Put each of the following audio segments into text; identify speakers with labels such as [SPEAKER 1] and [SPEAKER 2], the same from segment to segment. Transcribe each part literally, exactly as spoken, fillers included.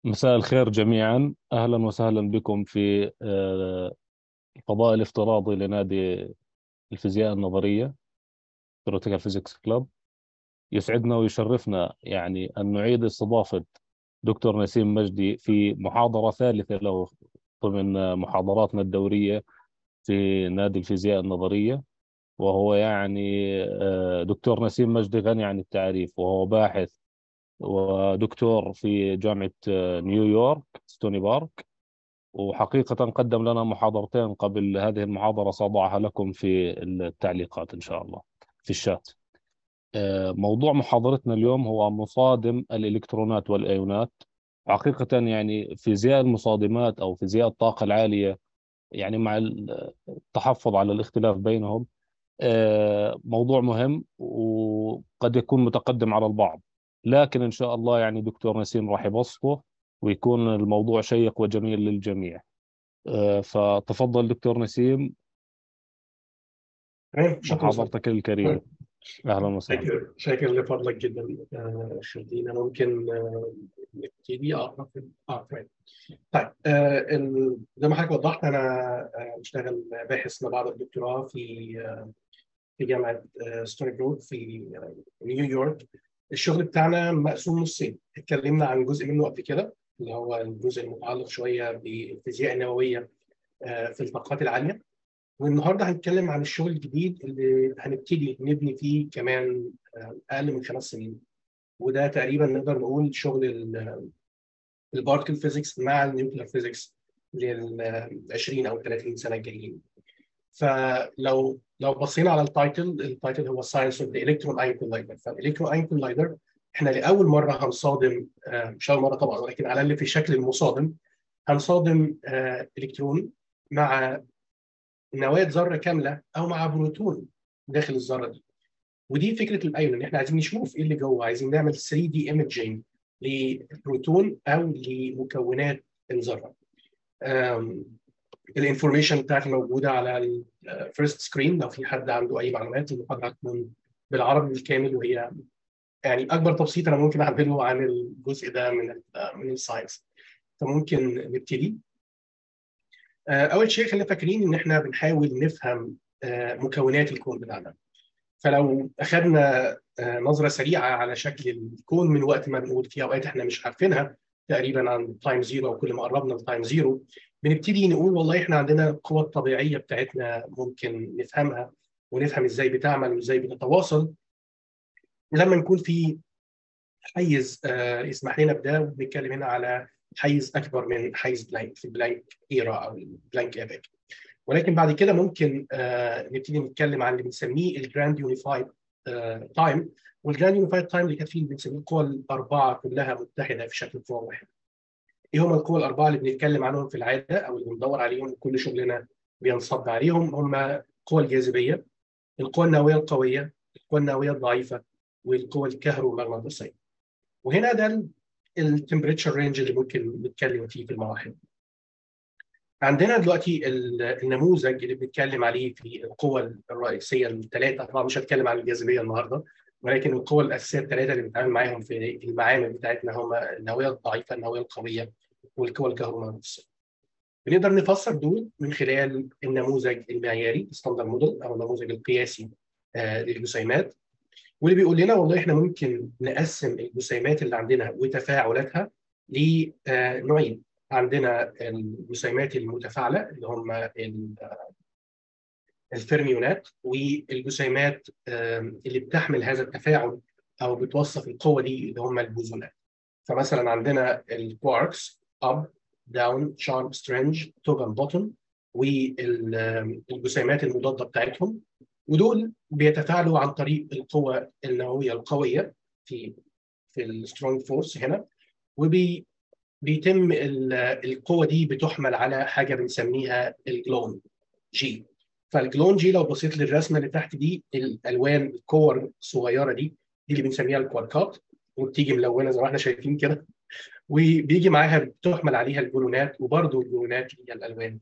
[SPEAKER 1] مساء الخير جميعا، أهلا وسهلا بكم في آه، الفضاء الافتراضي لنادي الفيزياء النظرية Theoretical Physics Club. يسعدنا ويشرفنا يعني أن نعيد استضافة دكتور نسيم مجدي في محاضرة ثالثة له ضمن محاضراتنا الدورية في نادي الفيزياء النظرية. وهو يعني آه، دكتور نسيم مجدي غني عن التعريف، وهو باحث ودكتور في جامعة آه، نيويورك ستوني بارك. وحقيقة قدم لنا محاضرتين قبل هذه المحاضرة، سأضعها لكم في التعليقات إن شاء الله في الشات. آه، موضوع محاضرتنا اليوم هو مصادم الإلكترونات والأيونات. حقيقة يعني فيزياء المصادمات أو فيزياء الطاقة العالية، يعني مع التحفظ على الاختلاف بينهم، آه، موضوع مهم وقد يكون متقدم على البعض، لكن إن شاء الله يعني دكتور نسيم راح يبسطه ويكون الموضوع شيق وجميل للجميع. آه، فتفضل دكتور نسيم،
[SPEAKER 2] تمام، شكرا صديقي.
[SPEAKER 1] محاضرتك الكريمة. أهلا وسهلا.
[SPEAKER 2] شاكر شاكر لفضلك جدا. آه، خلينا ممكن آه، نبتدي. اه اه تمام. طيب، آه، ال- زي ما حضرتك وضحت، انا آه، بشتغل باحث ما بعد الدكتوراه في آه، في جامعه آه، ستوني بروك في آه، نيويورك. الشغل بتاعنا مقسوم نصين، اتكلمنا عن جزء منه قبل كده، اللي هو الجزء المتعلق شويه بالفيزياء النوويه آه، في الطاقات العاليه. والنهارده هنتكلم عن الشغل الجديد اللي هنبتدي نبني فيه كمان آه، اقل من خمس سنين. وده تقريبا نقدر نقول شغل البارتكل فيزيكس مع النيوكلير فيزيكس لل عشرين او ثلاثين سنه الجايين. فلو لو بصينا على التايتل، التايتل هو ساينس اوف ذا الكترون ايون كولايدر. فالالكترون ايون كولايدر احنا لاول مره هنصادم، آه، مش اول مره طبعا، ولكن على الاقل في شكل المصادم، هنصادم آه، الكترون مع نواه ذره كامله او مع بروتون داخل الذره دي. ودي فكره الايون، ان احنا عايزين نشوف ايه اللي جوه، عايزين نعمل ثري دي ايمجينج للبروتون او لمكونات الذره. الانفورميشن بتاعتي موجوده على الفيرست سكرين، لو في حد عنده اي معلومات. المحاضره هتكون بالعربي بالكامل، وهي يعني اكبر تبسيط انا ممكن اعمله عن الجزء ده من ال من الساينس. فممكن نبتدي. آه، اول شيء خلينا فاكرين ان احنا بنحاول نفهم آه، مكونات الكون بتاعنا. فلو اخذنا آه، نظره سريعه على شكل الكون من وقت ما بنقول في اوقات احنا مش عارفينها، تقريبا عن تايم زيرو او كل ما قربنا لتايم زيرو، بنبتدي نقول والله احنا عندنا القوى الطبيعيه بتاعتنا ممكن نفهمها، ونفهم ازاي بتعمل وازاي بتتواصل. لما نكون في حيز آه، يسمح لنا بده، وبنتكلم هنا على حيز اكبر من حيز بلانك، في البلانك ايرا او البلانك ايبك. ولكن بعد كده ممكن آه، نبتدي نتكلم عن اللي بنسميه الجراند يونيفايد تايم. والجراند يونيفايد تايم اللي كانت فيه بنسميه القوى الاربعه كلها متحده في شكل قوه واحده. ايه هم القوى الاربعه اللي بنتكلم عنهم في العاده، او اللي بندور عليهم كل شغلنا بينصب عليهم؟ هم قوى الجاذبيه، القوى النوويه القويه، القوى النوويه الضعيفه، والقوى الكهرومغناطيسيه. وهنا ده التمبريتشر رينج اللي ممكن نتكلم فيه في المراحل. عندنا دلوقتي النموذج اللي بنتكلم عليه في القوى الرئيسيه الثلاثه. طبعا مش هتكلم عن الجاذبيه النهارده، ولكن القوى الاساسيه الثلاثه اللي بنتعامل معاهم في المعامل بتاعتنا هم النوويه الضعيفه، النوويه القويه، والقوى الكهرومغناطيسيه. بنقدر نفسر دول من خلال النموذج المعياري ستاندرد موديل او النموذج القياسي آه، للجسيمات. واللي بيقول لنا والله احنا ممكن نقسم الجسيمات اللي عندنا وتفاعلاتها لنوعين. عندنا الجسيمات المتفاعله اللي هم الفيرميونات، والجسيمات اللي بتحمل هذا التفاعل او بتوصف القوه دي اللي هم البوزونات. فمثلا عندنا الكواركس، اب، داون، شارب، سترينج، توب اند بوتوم، والجسيمات المضاده بتاعتهم. ودول بيتفاعلوا عن طريق القوة النووية القوية في في السترونج فورس هنا. وبيتم القوة دي بتحمل على حاجة بنسميها الجلون جي. فالجلون جي لو بصيت للرسمة اللي تحت دي، الألوان الكور الصغيرة دي دي اللي بنسميها الكواركات، وبتيجي ملونة زي ما احنا شايفين كده. وبيجي معاها بتحمل عليها الجلونات، وبرضه الجلونات هي الألوان.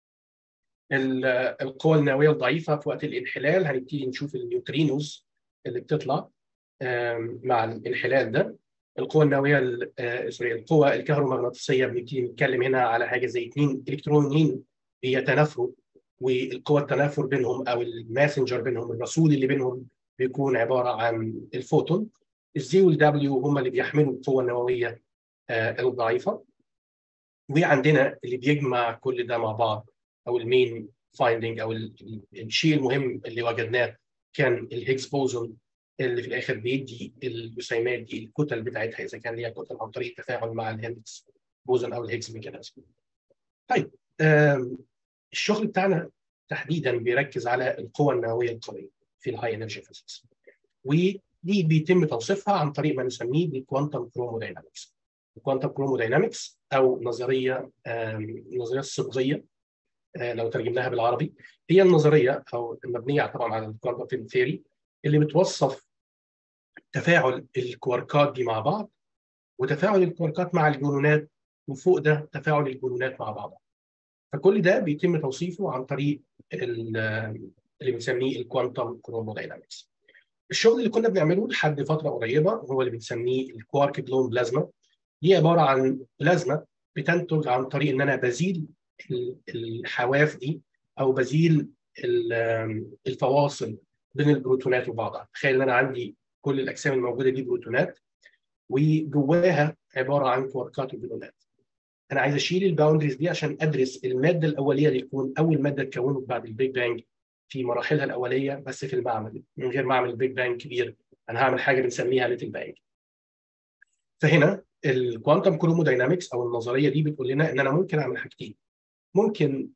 [SPEAKER 2] القوى النوويه الضعيفه في وقت الانحلال هنبتدي نشوف النيوترينوز اللي بتطلع مع الانحلال ده. القوة النووية آه سوري القوة الكهرومغناطيسية بنبتدي نتكلم هنا على حاجة زي اثنين إلكترونين بيتنافروا، والقوة التنافر بينهم أو الماسنجر بينهم، الرسول اللي بينهم، بيكون عبارة عن الفوتون. الزي والدبليو هم اللي بيحملوا القوة النووية آه الضعيفة. وعندنا اللي بيجمع كل ده مع بعض او المين فايندنج او الشيء المهم اللي وجدناه كان الهيجز بوزون، اللي في الاخر بيدي الجسيمات دي الكتل بتاعتها اذا كان ليها كتل عن طريق التفاعل مع الهيجز بوزون او الهيجز ميكانيزم. طيب الشغل بتاعنا تحديدا بيركز على القوى النوويه القويه في الهاي انرجي فيزيكس، ودي بيتم توصيفها عن طريق ما نسميه الكوانتم كروموداينامكس. الكوانتم كروموداينامكس او نظريه النظريه الصبغيه لو ترجمناها بالعربي، هي النظريه او المبنيه طبعا على الكوانتم ثيوري اللي بتوصف تفاعل الكواركات دي مع بعض، وتفاعل الكواركات مع الجلونات، وفوق ده تفاعل الجلونات مع بعض. فكل ده بيتم توصيفه عن طريق اللي بنسميه الكوانتم كروموداينامكس. الشغل اللي كنا بنعمله لحد فتره قريبه هو اللي بنسميه الكوارك جلون بلازما. دي عباره عن بلازما بتنتج عن طريق ان انا بزيل الحواف دي او بزيل الفواصل بين البروتونات وبعضها. تخيل ان انا عندي كل الاجسام الموجوده دي بروتونات، وجواها عباره عن كواركات وجلونات. انا عايز اشيل الباوندريز دي عشان ادرس الماده الاوليه اللي تكون اول ماده اتكونت بعد البيج بانج في مراحلها الاوليه، بس في المعمل من غير ما اعمل بيج بانج كبير. انا هعمل حاجه بنسميها ليتل بانج. فهنا الكوانتم كروموداينامكس او النظريه دي بتقول لنا ان انا ممكن اعمل حاجتين. ممكن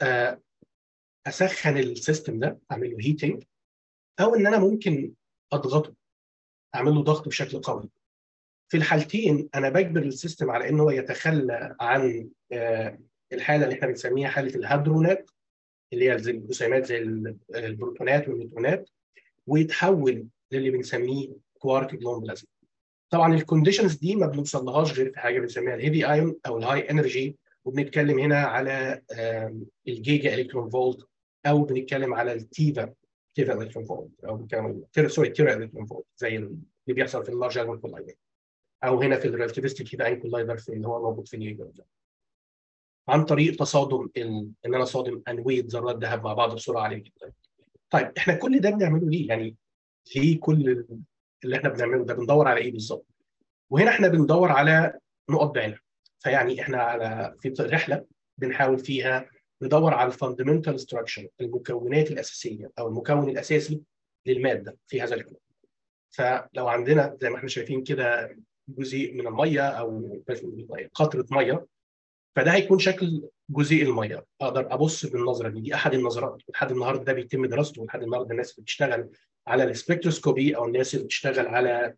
[SPEAKER 2] اسخن السيستم ده، اعمل له هيتنج، او ان انا ممكن اضغطه، اعمل له ضغط بشكل قوي. في الحالتين انا بجبر السيستم على ان هو يتخلى عن الحاله اللي احنا بنسميها حاله الهادرونات، اللي هي زي الجسيمات زي البروتونات والنيوترونات، ويتحول للي بنسميه كوارك جلون بلازما. طبعا الكونديشنز دي ما بنوصلهاش غير في حاجه بنسميها الهيفي ايون او الهاي انرجي، وبنتكلم هنا على الجيجا الكترون فولت، او بنتكلم على التيفا تيفا الكترون فولت، او بنتكلم سوري تيرا الكترون فولت زي اللي بيحصل في اللارج هادرون كولايدر، او هنا في الريلاتيفستيك هيفي ايون كولايدر في اللي هو موجود في نيويورك، عن طريق تصادم ال... ان انا صادم انويه ذرات ذهب مع بعض بسرعه عاليه جدا. طيب احنا كل ده بنعمله ليه؟ يعني ليه كل اللي احنا بنعمله ده؟ بندور على ايه بالظبط؟ وهنا احنا بندور على نقط بعينها. فيعني احنا على في رحله بنحاول فيها ندور على الفاندمنتال ستراكشر، المكونات الاساسيه او المكون الاساسي للماده في هذا الكون. فلو عندنا زي ما احنا شايفين كده جزيء من الميه او قطره ميه، فده هيكون شكل جزيء الميه. اقدر ابص بالنظره دي. دي احد النظرات لحد النهارده ده بيتم دراسته، لحد النهارده الناس اللي بتشتغل على السبكتروسكوبي او الناس اللي بتشتغل على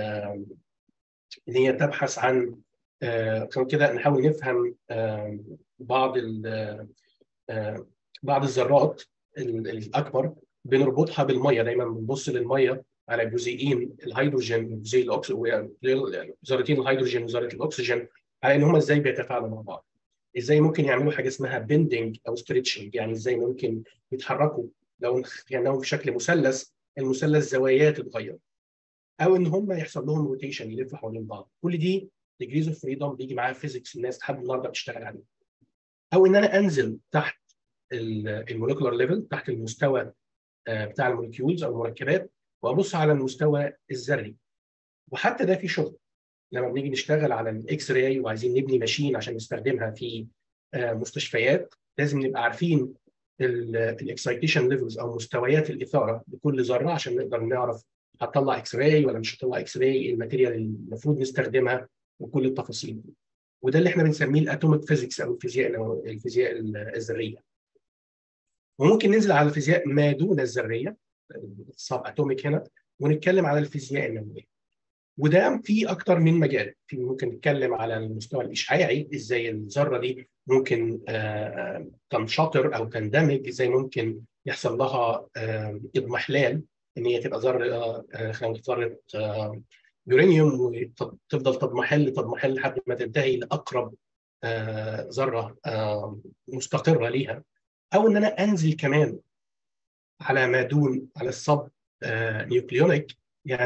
[SPEAKER 2] ان هي تبحث عن عشان كده نحاول نفهم بعض بعض الذرات الاكبر بنربطها بالميه. دايما بنبص للميه على جزيئين الهيدروجين وجزيء الاكسجين، ذرتين الهيدروجين وذره الاكسجين، على ان هم ازاي بيتفاعلوا مع بعض، ازاي ممكن يعملوا حاجه اسمها بيندنج او ستريتشنج، يعني ازاي ممكن يتحركوا لو كانهم في شكل مثلث، المثلث زواياه تتغير، او ان هم يحصل لهم روتيشن يلفوا حوالين بعض. كل دي ديجريز اوف فريدم بيجي معاها فيزيكس الناس لحد النهارده بتشتغل عليه. او ان انا انزل تحت المولكيولار ليفل، تحت المستوى بتاع المولكيولز او المركبات، وابص على المستوى الذري. وحتى ده في شغل لما بنيجي نشتغل على الاكس راي وعايزين نبني ماشين عشان نستخدمها في مستشفيات، لازم نبقى عارفين الاكسايتيشن ليفلز او مستويات الاثاره لكل ذره عشان نقدر نعرف هتطلع اكس راي ولا مش هتطلع اكس راي، الماتيريال اللي المفروض نستخدمها وكل التفاصيل دي. وده اللي احنا بنسميه الاتوميك فيزيكس او الفيزياء الفيزياء الذريه. وممكن ننزل على الفيزياء ما دون الذريه السب اتوميك هنا، ونتكلم على الفيزياء النوويه. وده في اكتر من مجال. في ممكن نتكلم على المستوى الاشعاعي، ازاي الذره دي ممكن آه تنشطر او تندمج، ازاي ممكن يحصل لها آه اضمحلال، ان هي تبقى ذره آه خلينا نقول ذره آه يورانيوم، وتفضل تضمحل تضمحل لحد ما تنتهي لاقرب آه ذره آه مستقره ليها. او ان انا انزل كمان على ما دون على الصب آه نيوكليونيك، يعني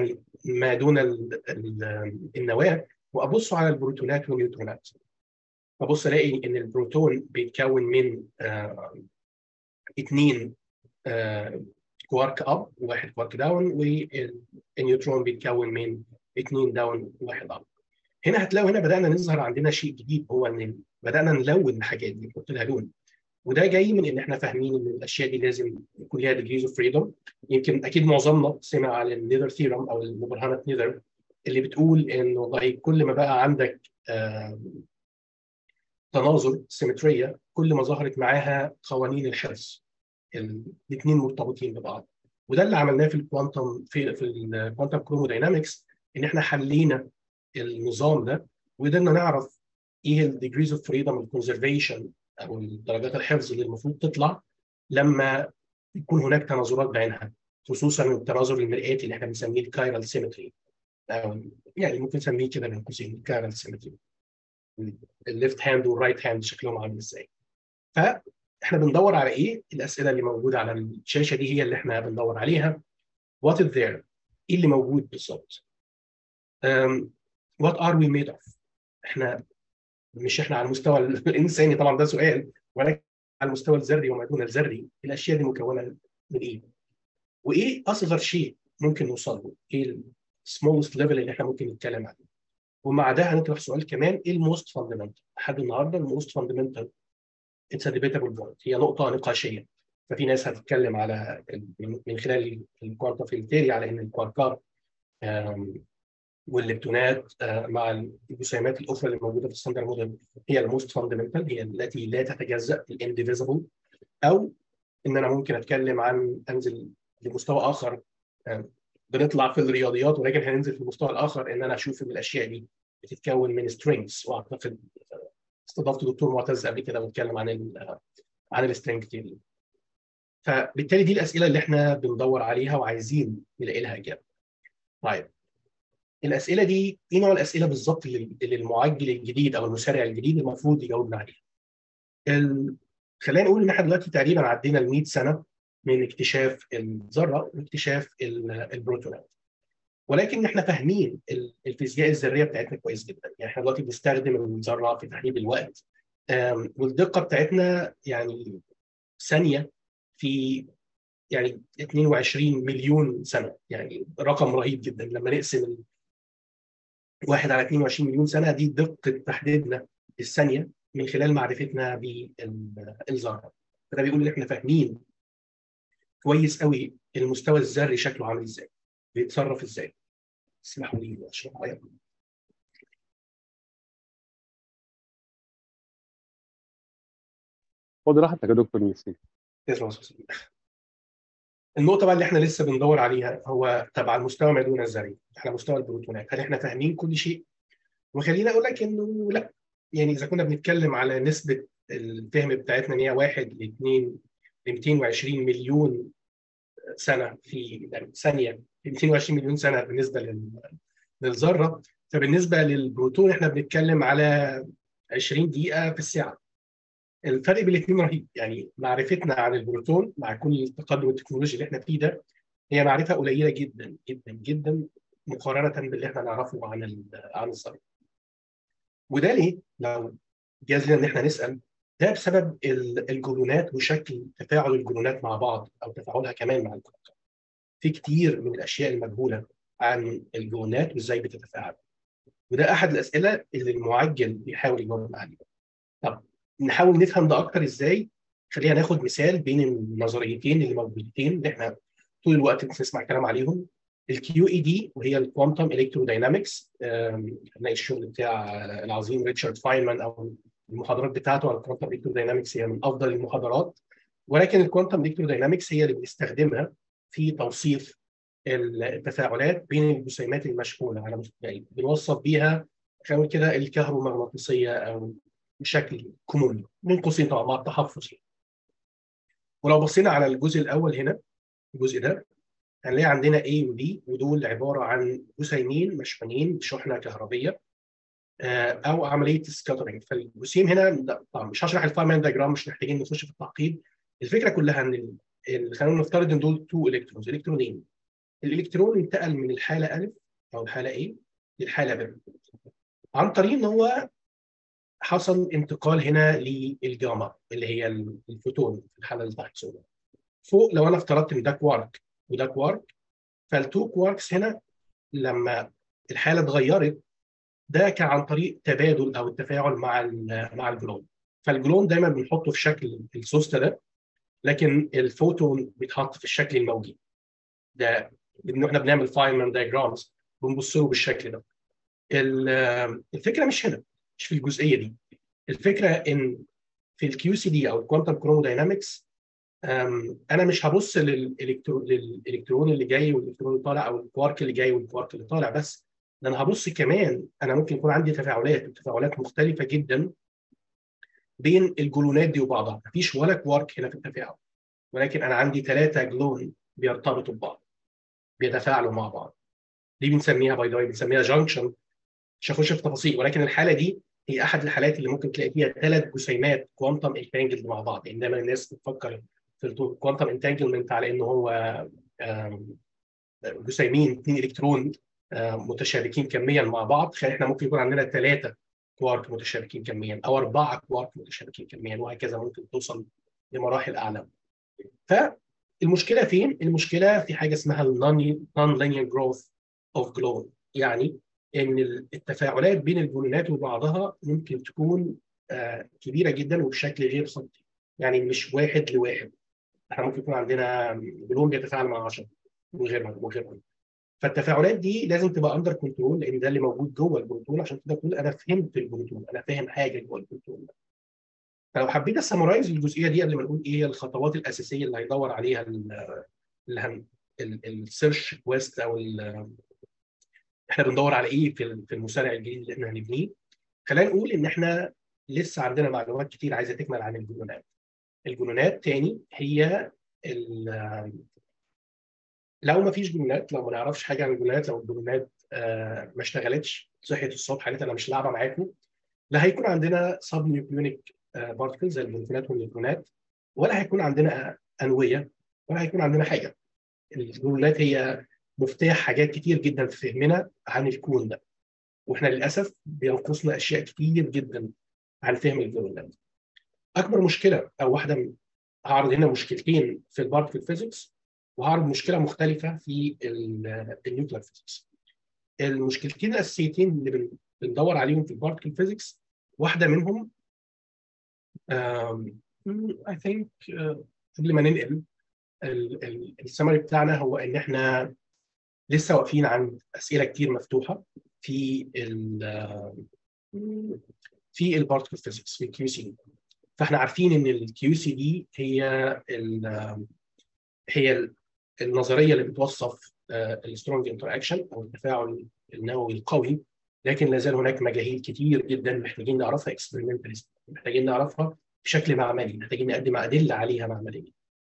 [SPEAKER 2] ما دون ال ال النواه، وابص على البروتونات والنيوترونات. فبص الاقي ان البروتون بيتكون من آه اثنين آه كوارك اب وواحد كوارك داون، والنيوترون بيتكون من اثنين داون وواحد اب. هنا هتلاقوا هنا بدانا نظهر عندنا شيء جديد، هو ان بدانا نلون الحاجات دي، نحط لها لون. وده جاي من ان احنا فاهمين ان الاشياء دي لازم يكون ليها ديجريز اوف فريدم. يمكن اكيد معظمنا سمع عن النيذر ثيرم او مبرهنه نيذر، اللي بتقول ان والله كل ما بقى عندك آه تناظر سيمتريه، كل ما ظهرت معاها قوانين الحفظ، الاثنين مرتبطين ببعض. وده اللي عملناه في الكوانتم في في الكوانتم كروموداينامكس، ان احنا حلينا النظام ده وقدرنا نعرف ايه الديجريز اوف فريدم الكونزرفيشن او درجات الحفظ اللي المفروض تطلع لما يكون هناك تناظرات بعينها، خصوصا التناظر المرئاتي اللي احنا بنسميه الكايرال سيمتري، يعني ممكن نسميه كده بين قوسين الكايرال سيمتري. الليفت هاند والرايت هاند شكلهم عامل ازاي. فاحنا بندور على ايه؟ الاسئله اللي موجوده على الشاشه دي هي اللي احنا بندور عليها. What is there؟ ايه اللي موجود بالظبط؟ um, What are we made of؟ احنا مش احنا على المستوى الانساني طبعا ده سؤال، ولكن على المستوى الذري وما دون الذري، الاشياء دي مكونه من ايه؟ وايه اصغر شيء ممكن نوصل له؟ ايه السمولست ليفل اللي احنا ممكن نتكلم عنه؟ ومع ده هنطرح سؤال كمان، ايه الموست فاندمنتال؟ لحد النهارده الموست فاندمنتال اتس ديبيتابل بوينت، هي نقطه نقاشيه. ففي ناس هتتكلم على من خلال الكوانتم فيلد ثيوري على ان الكواركات والليبتونات مع الجسيمات الاخرى اللي موجوده في الستاندرد موديل هي الموست فاندمنتال، هي التي لا تتجزا، الانديفيزبل. او ان انا ممكن اتكلم عن انزل لمستوى اخر، بنطلع في الرياضيات ولكن هننزل في المستوى الاخر، ان انا اشوف ان الاشياء دي بتتكون من سترينجز. واعتقد استضفت دكتور معتز قبل كده واتكلم عن ال عن السترينج ثيوري. فبالتالي دي الاسئله اللي احنا بندور عليها وعايزين نلاقي لها اجابه. طيب الاسئله دي ايه نوع الاسئله بالظبط اللي المعجل الجديد او المسارع الجديد المفروض يجاوبنا عليها؟ ال... خلينا نقول ان احنا دلوقتي تقريبا عدينا ال مئة سنه من اكتشاف الذره واكتشاف البروتونات، ولكن احنا فاهمين الفيزياء الذريه بتاعتنا كويس جدا. يعني احنا دلوقتي بنستخدم الذره في تحديد الوقت، والدقه بتاعتنا يعني ثانيه في يعني اثنين وعشرين مليون سنه، يعني رقم رهيب جدا. لما نقسم واحد على اثنين وعشرين مليون سنه، دي دقه تحديدنا الثانيه من خلال معرفتنا بالذره. فده بيقول ان احنا فاهمين كويس قوي المستوى الذري شكله عامل ازاي، بيتصرف ازاي. اسمحوا لي اشرح عليكم.
[SPEAKER 3] خد راحتك يا دكتور ياسين.
[SPEAKER 2] النقطة بقى اللي احنا لسه بندور عليها هو تبع المستوى ما دون الذري، على مستوى البروتونات. هل احنا فاهمين كل شيء؟ وخليني اقول لك انه لا. يعني اذا كنا بنتكلم على نسبة الفهم بتاعتنا ان هي واحد لاثنين ل مئتين وعشرين مليون سنة في يعني ثانية، مئتين وعشرين مليون سنة بالنسبة للذرة، فبالنسبة للبروتون احنا بنتكلم على عشرين دقيقة في الساعة. الفرق بين الاثنين رهيب. يعني معرفتنا عن البروتون مع كل التقدم التكنولوجي اللي احنا فيه ده هي معرفه قليله جدا جدا جدا مقارنه باللي احنا نعرفه عن عن الذره. وده ليه؟ لو جاز لنا ان احنا نسال، ده بسبب الجلونات وشكل تفاعل الجلونات مع بعض او تفاعلها كمان مع الكواركات. في كتير من الاشياء المجهوله عن الجلونات وازاي بتتفاعل، وده احد الاسئله اللي المعجل بيحاول يجاوب عليها. طب نحاول نفهم ده اكتر ازاي. خلينا ناخد مثال بين النظريتين اللي موجودتين اللي احنا طول الوقت بنسمع كلام عليهم، الكيو اي دي وهي الكوانتم الكتروداينامكس. هنلاقي الشغل بتاع العظيم ريتشارد فاينمان او المحاضرات بتاعته على الكوانتم الكتروداينامكس هي من افضل المحاضرات. ولكن الكوانتم الكتروداينامكس هي اللي بنستخدمها في توصيف التفاعلات بين الجسيمات المشحونه، على يعني بنوصف بيها خلينا كده الكهرومغناطيسيه او بشكل كوموني من قوسين طبعا مع التحفظ. ولو بصينا على الجزء الاول هنا، الجزء ده هنلاقي عندنا A و D، ودول عباره عن جسيمين مشحونين بشحنه كهربيه او عمليه سكاترنج. فالجسيم هنا طبعا مش هشرح الفاينمان دايجرام، مش محتاجين نخش في التعقيد. الفكره كلها ان خلينا نفترض ان دول تو الكترونز، الكترونين. الالكترون انتقل من الحاله الف او الحاله ايه للحاله ب، عن طريق ان هو حصل انتقال هنا للجاما اللي هي الفوتون في الحاله اللي تحت صورة. فوق لو انا افترضت ان ده كوارك وده كوارك، فالتو كواركس هنا لما الحاله اتغيرت ده كان عن طريق تبادل او التفاعل مع مع الجلون. فالجلون دايما بنحطه في شكل السوسته ده، لكن الفوتون بيتحط في الشكل الموجي ده. ان احنا بنعمل فاينمان دايجرامز بنبص له بالشكل ده. الفكره مش هنا، مش في الجزئيه دي. الفكره ان في الكيو سي دي او الكوانتم كروموداينامكس انا مش هبص للالكترون للالكترون اللي جاي والالكترون اللي طالع، او الكوارك اللي جاي والكوارك اللي طالع بس، ده انا هبص كمان انا ممكن يكون عندي تفاعلات وتفاعلات مختلفه جدا بين الجلونات دي وبعضها. مفيش ولا كوارك هنا في التفاعل، ولكن انا عندي ثلاثه جلون بيرتبطوا ببعض بيتفاعلوا مع بعض. دي بنسميها باي ذا واي بنسميها جانكشن. مش هخش في تفاصيل، ولكن الحاله دي هي احد الحالات اللي ممكن تلاقي فيها ثلاث جسيمات كوانتم انتانجلد مع بعض. انما الناس بتفكر في الكوانتم انتانجلمنت على انه هو جسيمين اثنين الكترون متشابكين كميا مع بعض. احنا ممكن يكون عندنا ثلاثه كوارك متشابكين كميا او اربعه كوارك متشابكين كميا، وهكذا ممكن توصل لمراحل اعلى. فالمشكله فين؟ المشكله في حاجه اسمها النون لينير جروث اوف جلون، يعني ان التفاعلات بين الجلونات وبعضها ممكن تكون كبيره جدا وبشكل غير صدفي، يعني مش واحد لواحد. احنا ممكن يكون عندنا جلون بيتفاعل مع عشرة وغيرها وغيرها. فالتفاعلات دي لازم تبقى اندر كنترول، لان ده اللي موجود جوه البروتون عشان تقدر تقول انا فهمت البروتون، انا فاهم حاجه جوه البروتون. فلو حبيت اسمرايز الجزئيه دي قبل ما نقول ايه هي الخطوات الاساسيه اللي هيدور عليها السيرش كويست او احنا بندور على ايه في في المسارع الجديد اللي احنا هنبنيه، خلينا نقول ان احنا لسه عندنا معلومات كتير عايزه تكمل عن الجلونات. الجلونات تاني هي لو ما فيش جلونات، لو ما نعرفش حاجه عن الجلونات، لو الجلونات آه ما اشتغلتش صحيت الصبح قالت انا مش لعبه معاكم، لا هيكون عندنا سب نيوكليونيك بارتكلز زي البروتونات والنيوترونات، ولا هيكون عندنا انويه، ولا هيكون عندنا حاجه. الجلونات هي مفتاح حاجات كتير جدا في فهمنا عن الكون ده، واحنا للاسف بينقصنا اشياء كتير جدا عن فهم الجلونات. اكبر مشكله او واحده من هعرض هنا مشكلتين في البارتكل فيزيكس، وهعرض مشكله مختلفه في النيوكلير فيزيكس. المشكلتين الاساسيتين اللي بندور عليهم في البارتكل فيزيكس، واحده منهم اي ثينك قبل ما ننقل السمري بتاعنا، هو ان احنا لسه واقفين عند اسئله كتير مفتوحه في ال في البارتكل فيزيكس في الكيو سي دي. فاحنا عارفين ان الكيو سي دي هي ال هي النظريه اللي بتوصف السترونج انتر اكشن او التفاعل النووي القوي، لكن لا زال هناك مجاهيل كتير جدا محتاجين نعرفها اكسبيرمنتاليست، محتاجين نعرفها بشكل معملي، محتاجين نقدم ادله عليها معمليا.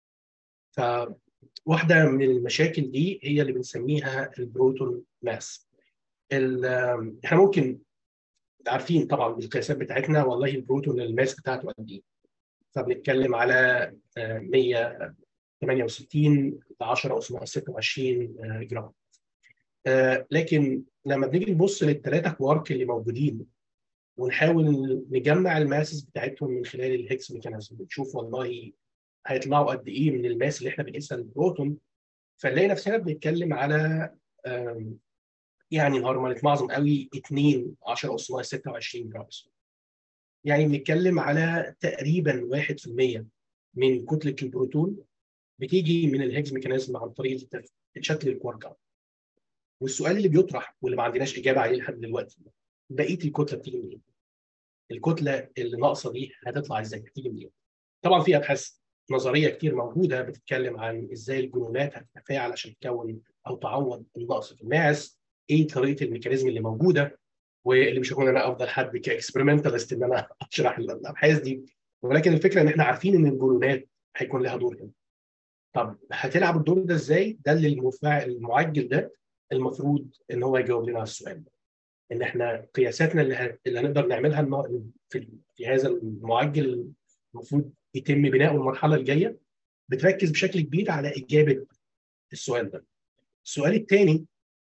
[SPEAKER 2] فواحده من المشاكل دي هي اللي بنسميها البروتون ماس. احنا ممكن عارفين طبعا بالقياسات بتاعتنا والله البروتون الماس بتاعته قد ايه، فبنتكلم على مية وثمانية وستين ل عشرة أس ستة وعشرين جرام. لكن لما بنيجي نبص للثلاثه كوارك اللي موجودين ونحاول نجمع الماسز بتاعتهم من خلال الهيكس ميكانيزم، بنشوف والله هيطلعوا قد ايه من الماس اللي احنا بنقيسها للبروتون، فنلاقي نفسنا بنتكلم على يعني نهار ما نتمعظم قوي اتنين عشرة أس ستة وعشرين جرام. يعني بنتكلم على تقريبا واحد في المية من كتله البروتون بتيجي من الهيجز ميكانيزم عن طريق شكل الكوارك. والسؤال اللي بيطرح واللي ما عندناش اجابه عليه لحد دلوقتي، بقيه الكتله بتيجي منين؟ الكتله اللي ناقصه دي هتطلع ازاي؟ بتيجي منين؟ طبعا في ابحاث نظريه كتير موجوده بتتكلم عن ازاي الجلونات هتتفاعل عشان تكون او تعوض النقص في الماس، ايه طريقه الميكانيزم اللي موجوده، واللي مش هكون انا افضل حد كاكسبيرمنتالست ان انا اشرح الابحاث دي، ولكن الفكره ان احنا عارفين ان الجلونات هيكون لها دور هنا. طب هتلعب الدور ده ازاي؟ ده اللي المفاعل المعجل ده المفروض ان هو يجاوب لنا على السؤال ده. ان احنا قياساتنا اللي, ه... اللي هنقدر نعملها في في هذا المعجل المفروض يتم بناؤه المرحله الجايه بتركز بشكل كبير على اجابه السؤال ده. السؤال الثاني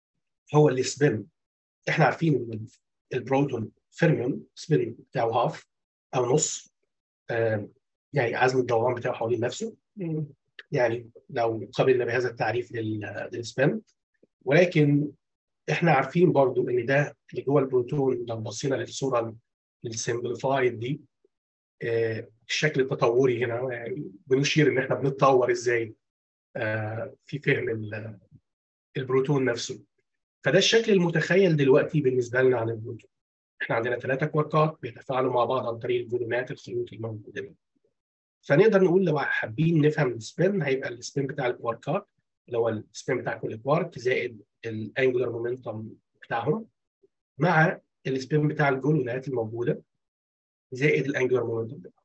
[SPEAKER 2] هو السبين. احنا عارفين ان البروتون فيرميون سبين بتاعه هاف او نص، آه يعني عزم الدوران بتاعه حوالين نفسه، يعني لو قبلنا بهذا التعريف للسبين. ولكن احنا عارفين برضو ان ده اللي جوه البروتون، لو بصينا للصوره السمبليفايد دي، آه الشكل التطوري هنا، يعني بنشير ان احنا بنتطور ازاي آه في فهم البروتون نفسه. فده الشكل المتخيل دلوقتي بالنسبه لنا عن البروتون. احنا عندنا ثلاثه كواركات بيتفاعلوا مع بعض عن طريق الفوليومات، الخيوط الموجوده دي. فنقدر نقول لو حابين نفهم السبين، هيبقى السبين بتاع الكواركات اللي هو السبين بتاع كل كوارك زائد الانجولار مومنتوم بتاعهم، مع السبين بتاع الجلونات الموجوده زائد الانجولار مومنتوم بتاعهم.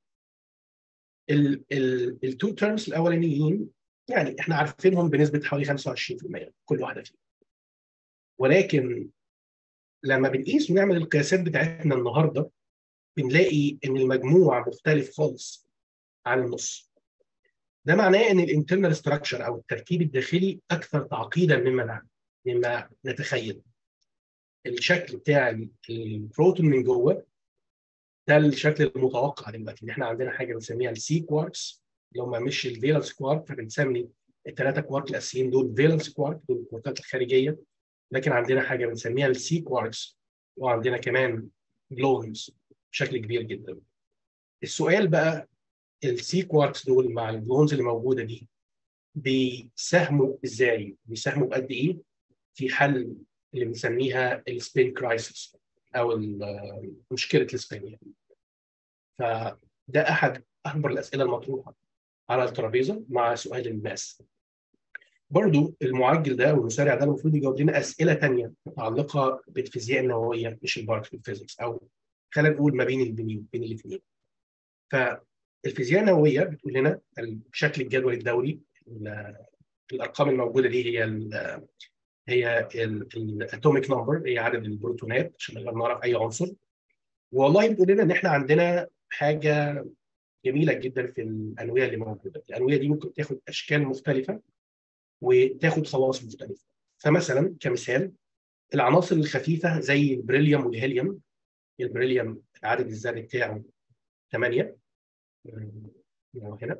[SPEAKER 2] التو تيرمز الاولانيين يعني احنا عارفينهم بنسبه حوالي خمسة وعشرين في المية كل واحده فيهم. ولكن لما بنقيس ونعمل القياسات بتاعتنا النهارده، بنلاقي ان المجموع مختلف خالص عن النص. ده معناه ان الانترنال ستراكشر او التركيب الداخلي اكثر تعقيدا مما مما نتخيل. الشكل بتاع البروتون من جوه ده الشكل المتوقع دلوقتي، ان احنا عندنا حاجه بنسميها السي كواركس اللي هم مش الفالنس كوارك، فبنسمي الثلاثه كوارك الاساسيين دول فالنس كوارك، دول الكواركات الخارجيه. لكن عندنا حاجه بنسميها السي كواركس، وعندنا كمان جلونز بشكل كبير جدا. السؤال بقى، السي كواركس دول مع الجلونز اللي موجوده دي بيساهموا ازاي؟ بيساهموا بقد ايه في حل اللي بنسميها السبين كرايسيس او مشكله السبين يعني. فده احد اكبر الاسئله المطروحه على الترابيزه مع سؤال الماس. برضو المعجل ده والمسارع ده المفروض يجاوب لنا اسئله ثانيه متعلقه بالفيزياء النوويه مش البارتكل فيزيكس، او خلينا نقول ما بين البنين بين الاثنين. فالفيزياء النوويه بتقول لنا شكل الجدول الدوري، الارقام الموجوده دي هي ال هي الاتوميك نمبر، هي عدد البروتونات عشان نقدر نعرف اي عنصر. والله بتقول لنا ان احنا عندنا حاجه جميله جدا في الانويه اللي موجوده. الانويه دي ممكن تاخد اشكال مختلفه وتاخد خواص مختلفه. فمثلا كمثال، العناصر الخفيفه زي البريليوم والهيليوم، البريليوم العدد الذري بتاعه ثمانية هنا،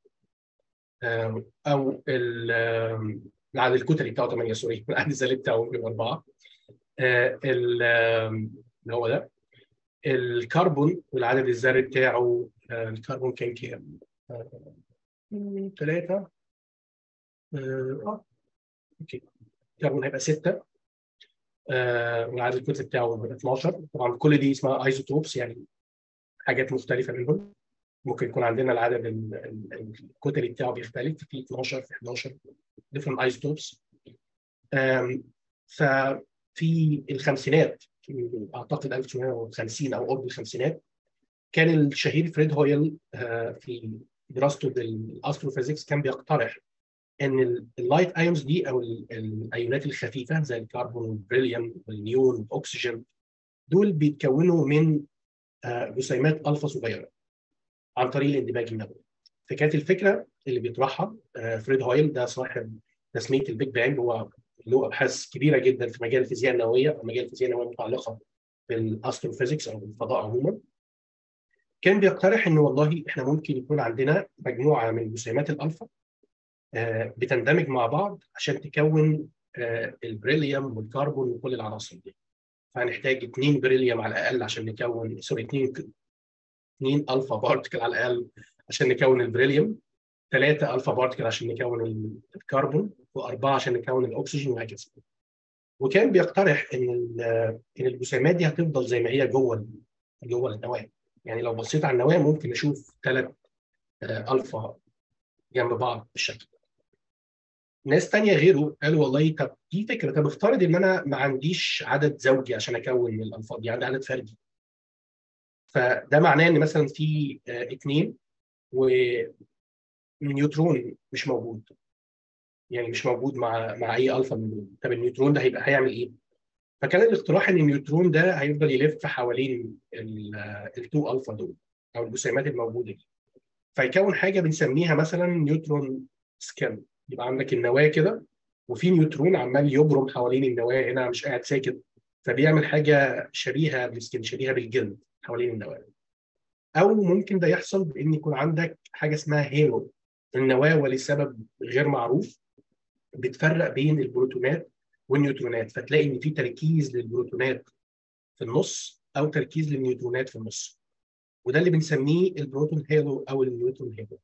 [SPEAKER 2] او العدد الكتلي بتاعه ثمانية، سوري العدد الذري بتاعه أربعة، اللي هو ده. الكربون والعدد الذري بتاعه، الكربون كان كام؟ ثلاثة. اه اوكي، الكربون هيبقى ستة، آه والعدد الكتلي بتاعه اثناشر. طبعا كل دي اسمها ايزوتوبس، يعني حاجات مختلفة منهم. ممكن يكون عندنا العدد الكتلي بتاعه بيختلف، في اثناشر في احداشر different isotopes. ففي الخمسينات، اعتقد ألف وتسعمائة وخمسين او قرب الخمسينات، كان الشهير فريد هويل في دراسته بالاستروفيزيكس كان بيقترح ان اللايت ايونز دي او الايونات الخفيفه زي الكربون والبريليوم والنيون والاكسجين، دول بيتكونوا من جسيمات الفا صغيره عن طريق الاندماج النووي. فكانت الفكره اللي بيطرحها فريد هويل، ده صاحب تسميه البيج بانج، هو له ابحاث كبيره جدا في مجال الفيزياء النوويه او مجال الفيزياء النوويه المتعلقه بالاستروفيزيكس او بالفضاء عموما. كان بيقترح ان والله احنا ممكن يكون عندنا مجموعه من جسيمات الالفا آه بتندمج مع بعض عشان تكون آه البريليوم والكربون وكل العناصر دي. فهنحتاج اثنين بريليوم على الاقل عشان نكون، سوري اثنين اثنين الفا بارتكل على الاقل عشان نكون البريليوم، ثلاثه الفا بارتكل عشان نكون الكربون، واربعه عشان نكون الاكسجين، وهكذا. وكان بيقترح ان ان الجسيمات دي هتفضل زي ما هي جوه جوه النواه. يعني لو بصيت على النواه ممكن نشوف ثلاث الفا جنب بعض بالشكل ده. ناس تانية غيره قالوا والله طب دي فكره، طب افترض ان انا ما عنديش عدد زوجي عشان اكون الالفا دي، عندي عدد فردي. فده معناه ان مثلا في اثنين والنيوترون مش موجود، يعني مش موجود مع مع اي الفا من دول. طب النيوترون ده هيبقى هيعمل ايه؟ فكان الاقتراح ان النيوترون ده هيفضل يلف حوالين التو الفا دول او الجسيمات الموجوده دي، فيكون حاجه بنسميها مثلا نيوترون سكين. يبقى عندك النواه كده وفي نيوترون عمال يبرم حوالين النواه هنا، مش قاعد ساكت، فبيعمل حاجه شبيهه بالسكن، شبيهه بالجلد حوالين النواه. او ممكن ده يحصل بان يكون عندك حاجه اسمها هيلو النواه، ولسبب غير معروف بتفرق بين البروتونات والنيوترونات، فتلاقي ان في تركيز للبروتونات في النص او تركيز للنيوترونات في النص، وده اللي بنسميه البروتون هيلو او النيوترون هيلو.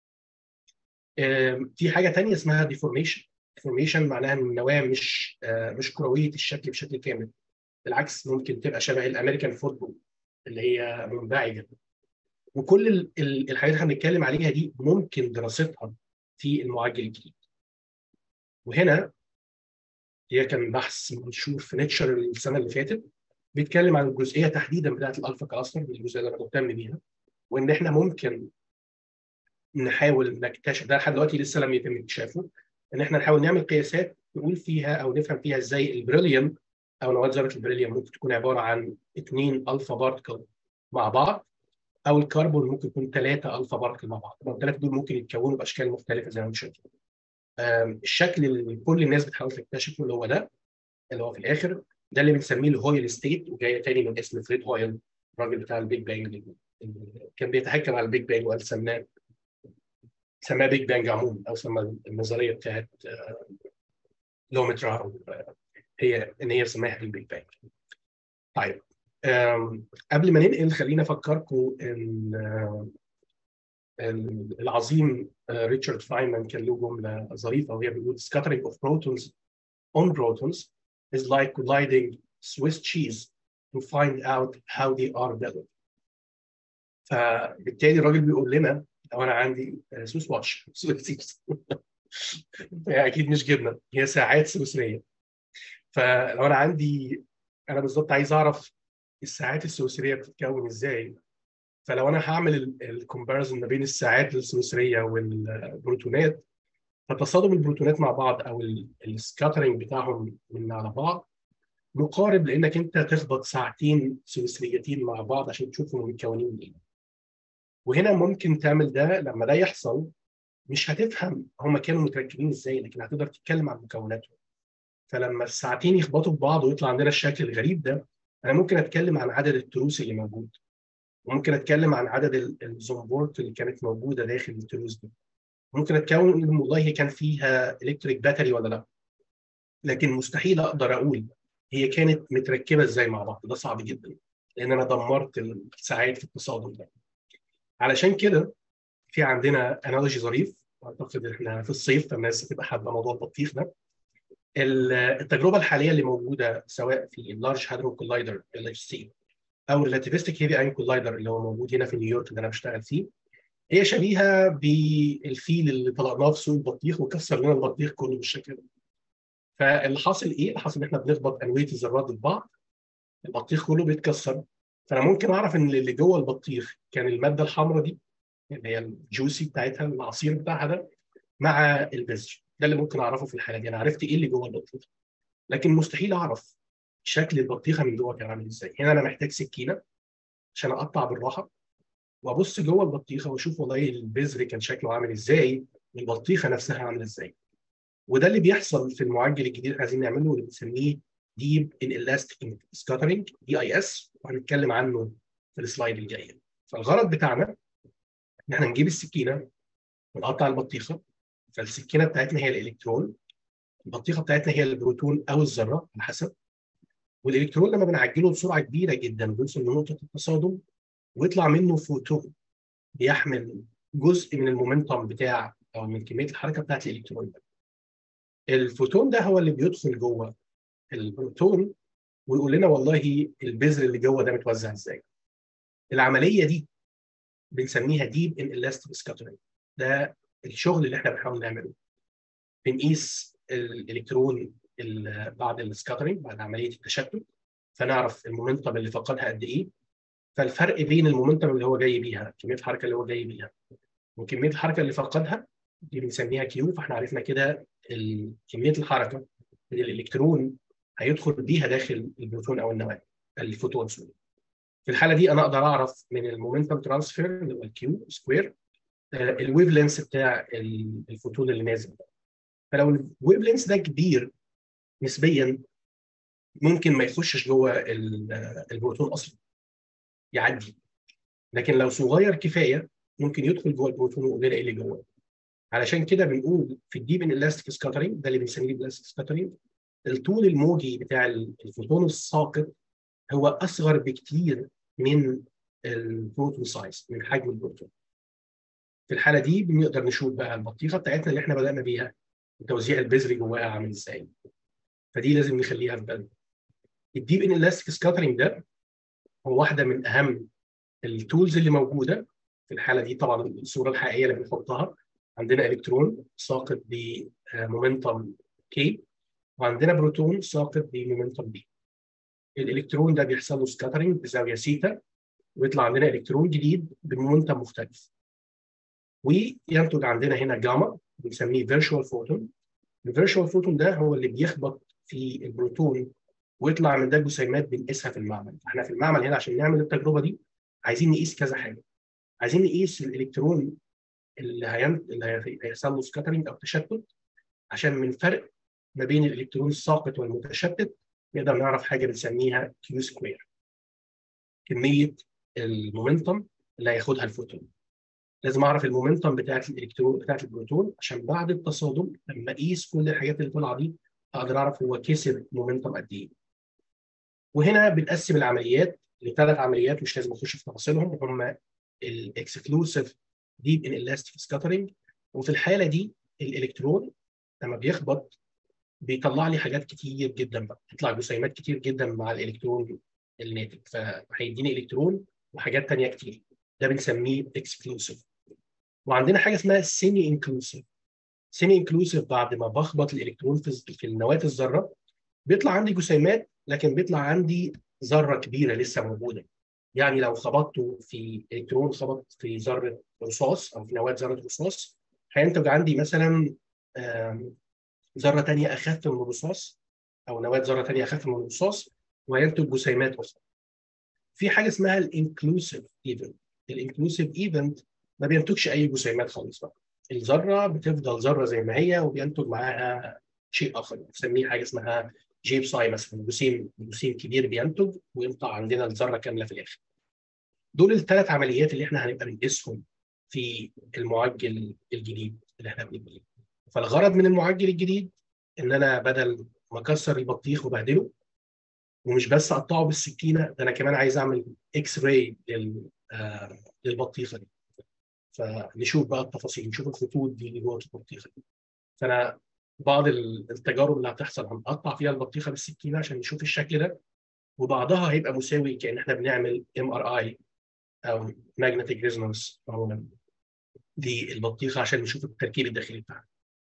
[SPEAKER 2] في حاجه ثانيه اسمها ديفورميشن. ديفورميشن معناها ان النواه مش مش كرويه الشكل بشكل كامل، بالعكس ممكن تبقى شبه الامريكان فوتبول اللي هي منبعجه. وكل ال- ال- الحاجات اللي هنتكلم عليها دي ممكن دراستها في المعجل الجديد. وهنا هي كان بحث منشور في نيتشر السنه اللي فاتت بيتكلم عن الجزئيه تحديدا بتاعت الالفا كلاستر، دي الجزئيه اللي انا مهتم بيها، وان احنا ممكن نحاول نكتشف ده، لحد دلوقتي لسه لم يتم اكتشافه، ان احنا نحاول نعمل قياسات نقول فيها او نفهم فيها ازاي البريليوم او نواه ذره البريليوم ممكن تكون عباره عن اثنين الفا بارتكل مع بعض، او الكربون ممكن يكون ثلاثه الفا بارتكل مع بعض. الثلاثه دول ممكن يتكونوا باشكال مختلفه زي ما انت شايف. الشكل اللي كل الناس بتحاول تكتشفه اللي هو ده، اللي هو في الاخر ده اللي بنسميه الهويل ستيت، وجايه تاني من اسم فريد هويل الراجل بتاع البيج بانج اللي كان بيتحكم على البيج بانج، وقال سماه سماه بيج بانج عموما، او سمى النظريه بتاعت لومترا، او هي ان هي سماها البيج بانج. طيب قبل ما ننقل خلينا افكركم ان العظيم ريتشارد فاينمان كان له جمله ظريفه وهي بيقول scattering of protons on protons is like colliding Swiss cheese to find out how they are built. فبالتالي الراجل بيقول لنا لو انا عندي سويس واتش سويس هي اكيد مش جبنه، هي ساعات سويسريه. فلو انا عندي انا بالظبط عايز اعرف الساعات السويسريه بتتكون ازاي، فلو انا هعمل الكومباريزون ما بين الساعات السويسريه والبروتونات، فتصادم البروتونات مع بعض او السكاترنج بتاعهم من على بعض مقارب لانك انت تخبط ساعتين سويسريتين مع بعض عشان تشوفهم متكونين من ايه. وهنا ممكن تعمل ده، لما ده يحصل مش هتفهم هم كانوا متركبين ازاي، لكن هتقدر تتكلم عن مكوناتهم. فلما الساعتين يخبطوا في بعض ويطلع عندنا الشكل الغريب ده، انا ممكن اتكلم عن عدد التروس اللي موجود، وممكن اتكلم عن عدد الزنبورت اللي كانت موجوده داخل التروس دي، ممكن اتكون ان والله هي كان فيها الكتريك باتري ولا لا، لكن مستحيل اقدر اقول هي كانت متركبه ازاي مع بعض. ده صعب جدا لان انا دمرت الساعات في التصادم ده. علشان كده في عندنا انالوجي ظريف، اعتقد احنا في الصيف فالناس هتبقى حابه موضوع البطيخ ده. التجربه الحاليه اللي موجوده سواء في اللارج هادرون كولايدر ال اتش سي او الريلاتيفستيك هيفي ايون كولايدر اللي هو موجود هنا في نيويورك اللي انا بشتغل فيه، هي شبيهه بالفيل اللي طلقناه في سوق البطيخ وكسر لنا البطيخ كله بالشكل ده. فاللي حاصل ايه؟ اللي حاصل ان احنا بنخبط انويه الذرات في بعض، البطيخ كله بيتكسر. فانا ممكن اعرف ان اللي جوه البطيخ كان الماده الحمراء دي اللي هي الجوسي بتاعتها، العصير بتاعها ده، مع البذر. ده اللي ممكن اعرفه في الحاله دي، انا عرفت ايه اللي جوه البطيخه. لكن مستحيل اعرف شكل البطيخه من جوه كان عامل ازاي. هنا انا محتاج سكينه عشان اقطع بالراحه وابص جوه البطيخه واشوف والله البذر كان شكله عامل ازاي، والبطيخه نفسها عامله ازاي. وده اللي بيحصل في المعجل الجديد اللي عايزين نعمله، واللي بنسميه ديب ان الاستيك سكاترنج دي اي اس، وهنتكلم عنه في السلايد الجايه. فالغرض بتاعنا ان احنا نجيب السكينه ونقطع البطيخه. فالسكينه بتاعتنا هي الالكترون، البطيخه بتاعتنا هي البروتون او الذره على حسب. والالكترون لما بنعجله بسرعه كبيره جدا بيوصل لنقطه التصادم ويطلع منه فوتون بيحمل جزء من المومنتوم بتاع او من كميه الحركه بتاعت الالكترون ده. الفوتون ده هو اللي بيدخل جوه البروتون ويقول لنا والله البذر اللي جوه ده متوزع ازاي. العمليه دي بنسميها ديب ان الاستيك سكاترنج. ده الشغل اللي احنا بنحاول نعمله. بنقيس الالكترون بعد السكاترنج، بعد عمليه التشتت، فنعرف المومنتم اللي فقدها قد ايه. فالفرق بين المومنتم اللي هو جاي بيها، كميه الحركه اللي هو جاي بيها، وكميه الحركه اللي فقدها، دي بنسميها كيو. فاحنا عرفنا كده كميه الحركه اللي الالكترون هيدخل بيها داخل البروتون او النواه، الفوتون سوري. في الحاله دي انا اقدر اعرف من المومنتم ترانسفير اللي هو الكيو سكوير الويف لينس بتاع الفوتون اللي نازل. فلو الويف لينث ده كبير نسبيا ممكن ما يخشش جوه البروتون اصلا، يعدي. لكن لو صغير كفايه ممكن يدخل جوه البروتون ويقول لنا ايه اللي جوه. علشان كده بنقول في الديب ان الاستيك سكاترينج، ده اللي بنسميه الاستيك سكاترينج، الطول الموجي بتاع الفوتون الساقط هو اصغر بكتير من البروتون سايز، من حجم البروتون. في الحاله دي بنقدر نشوف بقى البطيخه بتاعتنا اللي احنا بدانا بيها التوزيع البذري جواها عامل ازاي. فدي لازم نخليها في بالنا. الديب ان الاستيك سكاترينج ده هو واحده من اهم التولز اللي موجوده في الحاله دي. طبعا الصوره الحقيقيه اللي بنحطها عندنا الكترون ساقط بمومنتم كي، وعندنا بروتون ساقط بمومنتم بي. الالكترون ده بيحصل له سكاترينج بزاويه سيتا، ويطلع عندنا الكترون جديد بمومنتم مختلف، وينتج عندنا هنا جاما بنسميه فيرشوال فوتون. الفيرشوال فوتون ده هو اللي بيخبط في البروتون ويطلع من ده جسيمات بنقيسها في المعمل. احنا في المعمل هنا عشان نعمل التجربه دي عايزين نقيس كذا حاجه. عايزين نقيس الالكترون اللي هين... اللي هيحصل له سكاترينج او تشتت، عشان من فرق ما بين الالكترون الساقط والمتشتت نقدر نعرف حاجه بنسميها كيو سكوير، كميه المومنتم اللي هياخدها الفوتون. لازم اعرف المومنتم بتاعت الالكترون بتاعت البروتون عشان بعد التصادم لما اقيس كل الحاجات اللي طالعه دي اقدر اعرف هو كسب مومنتم قد ايه. وهنا بنقسم العمليات لثلاث عمليات مش لازم اخش في تفاصيلهم، هم الاكسكلوسيف ديب ان الاستيك سكاترينج. وفي الحاله دي الالكترون لما بيخبط بيطلع لي حاجات كتير جدا بقى، بيطلع جسيمات كتير جدا مع الالكترون الناتج، فهيديني الكترون وحاجات ثانيه كتير. ده بنسميه اكسكلوسيف. وعندنا حاجه اسمها سيمي انكلوسيف. سيمي انكلوسيف بعد ما بخبط الالكترون في في النواه الذره بيطلع عندي جسيمات، لكن بيطلع عندي ذره كبيره لسه موجوده. يعني لو خبطته في الكترون خبط في ذره رصاص او في نواه ذره رصاص هينتج عندي مثلا ذره ثانيه اخف من الرصاص، او نواه ذره ثانيه اخف من الرصاص، وهينتج جسيمات اخرى. في حاجه اسمها الانكلوسيف ايفنت. الانكلوسيف ايفنت ما بينتجش اي جسيمات خالص بقى، الذره بتفضل ذره زي ما هي وبينتج معاها شيء اخر بنسميه حاجه اسمها جيب ساي مثلا، جسيم جسيم كبير بينتج ويطلع عندنا الذره كامله في الاخر. دول الثلاث عمليات اللي احنا هنبقى بنقيسهم في المعجل الجديد اللي احنا بنبنيه. فالغرض من المعجل الجديد ان انا بدل ما اكسر البطيخ وبهدله، ومش بس اقطعه بالسكينه، ده انا كمان عايز اعمل اكس راي لل آه للبطيخه دي. فنشوف بقى التفاصيل، نشوف الخطوط دي اللي جوه البطيخه دي. فانا بعض التجارب اللي هتحصل هنقطع فيها البطيخه بالسكينه عشان نشوف الشكل ده، وبعضها هيبقى مساوي كأن احنا بنعمل ام ار اي او ماجنتيك ريزونانس عموما للبطيخه عشان نشوف التركيب الداخلي بتاعها.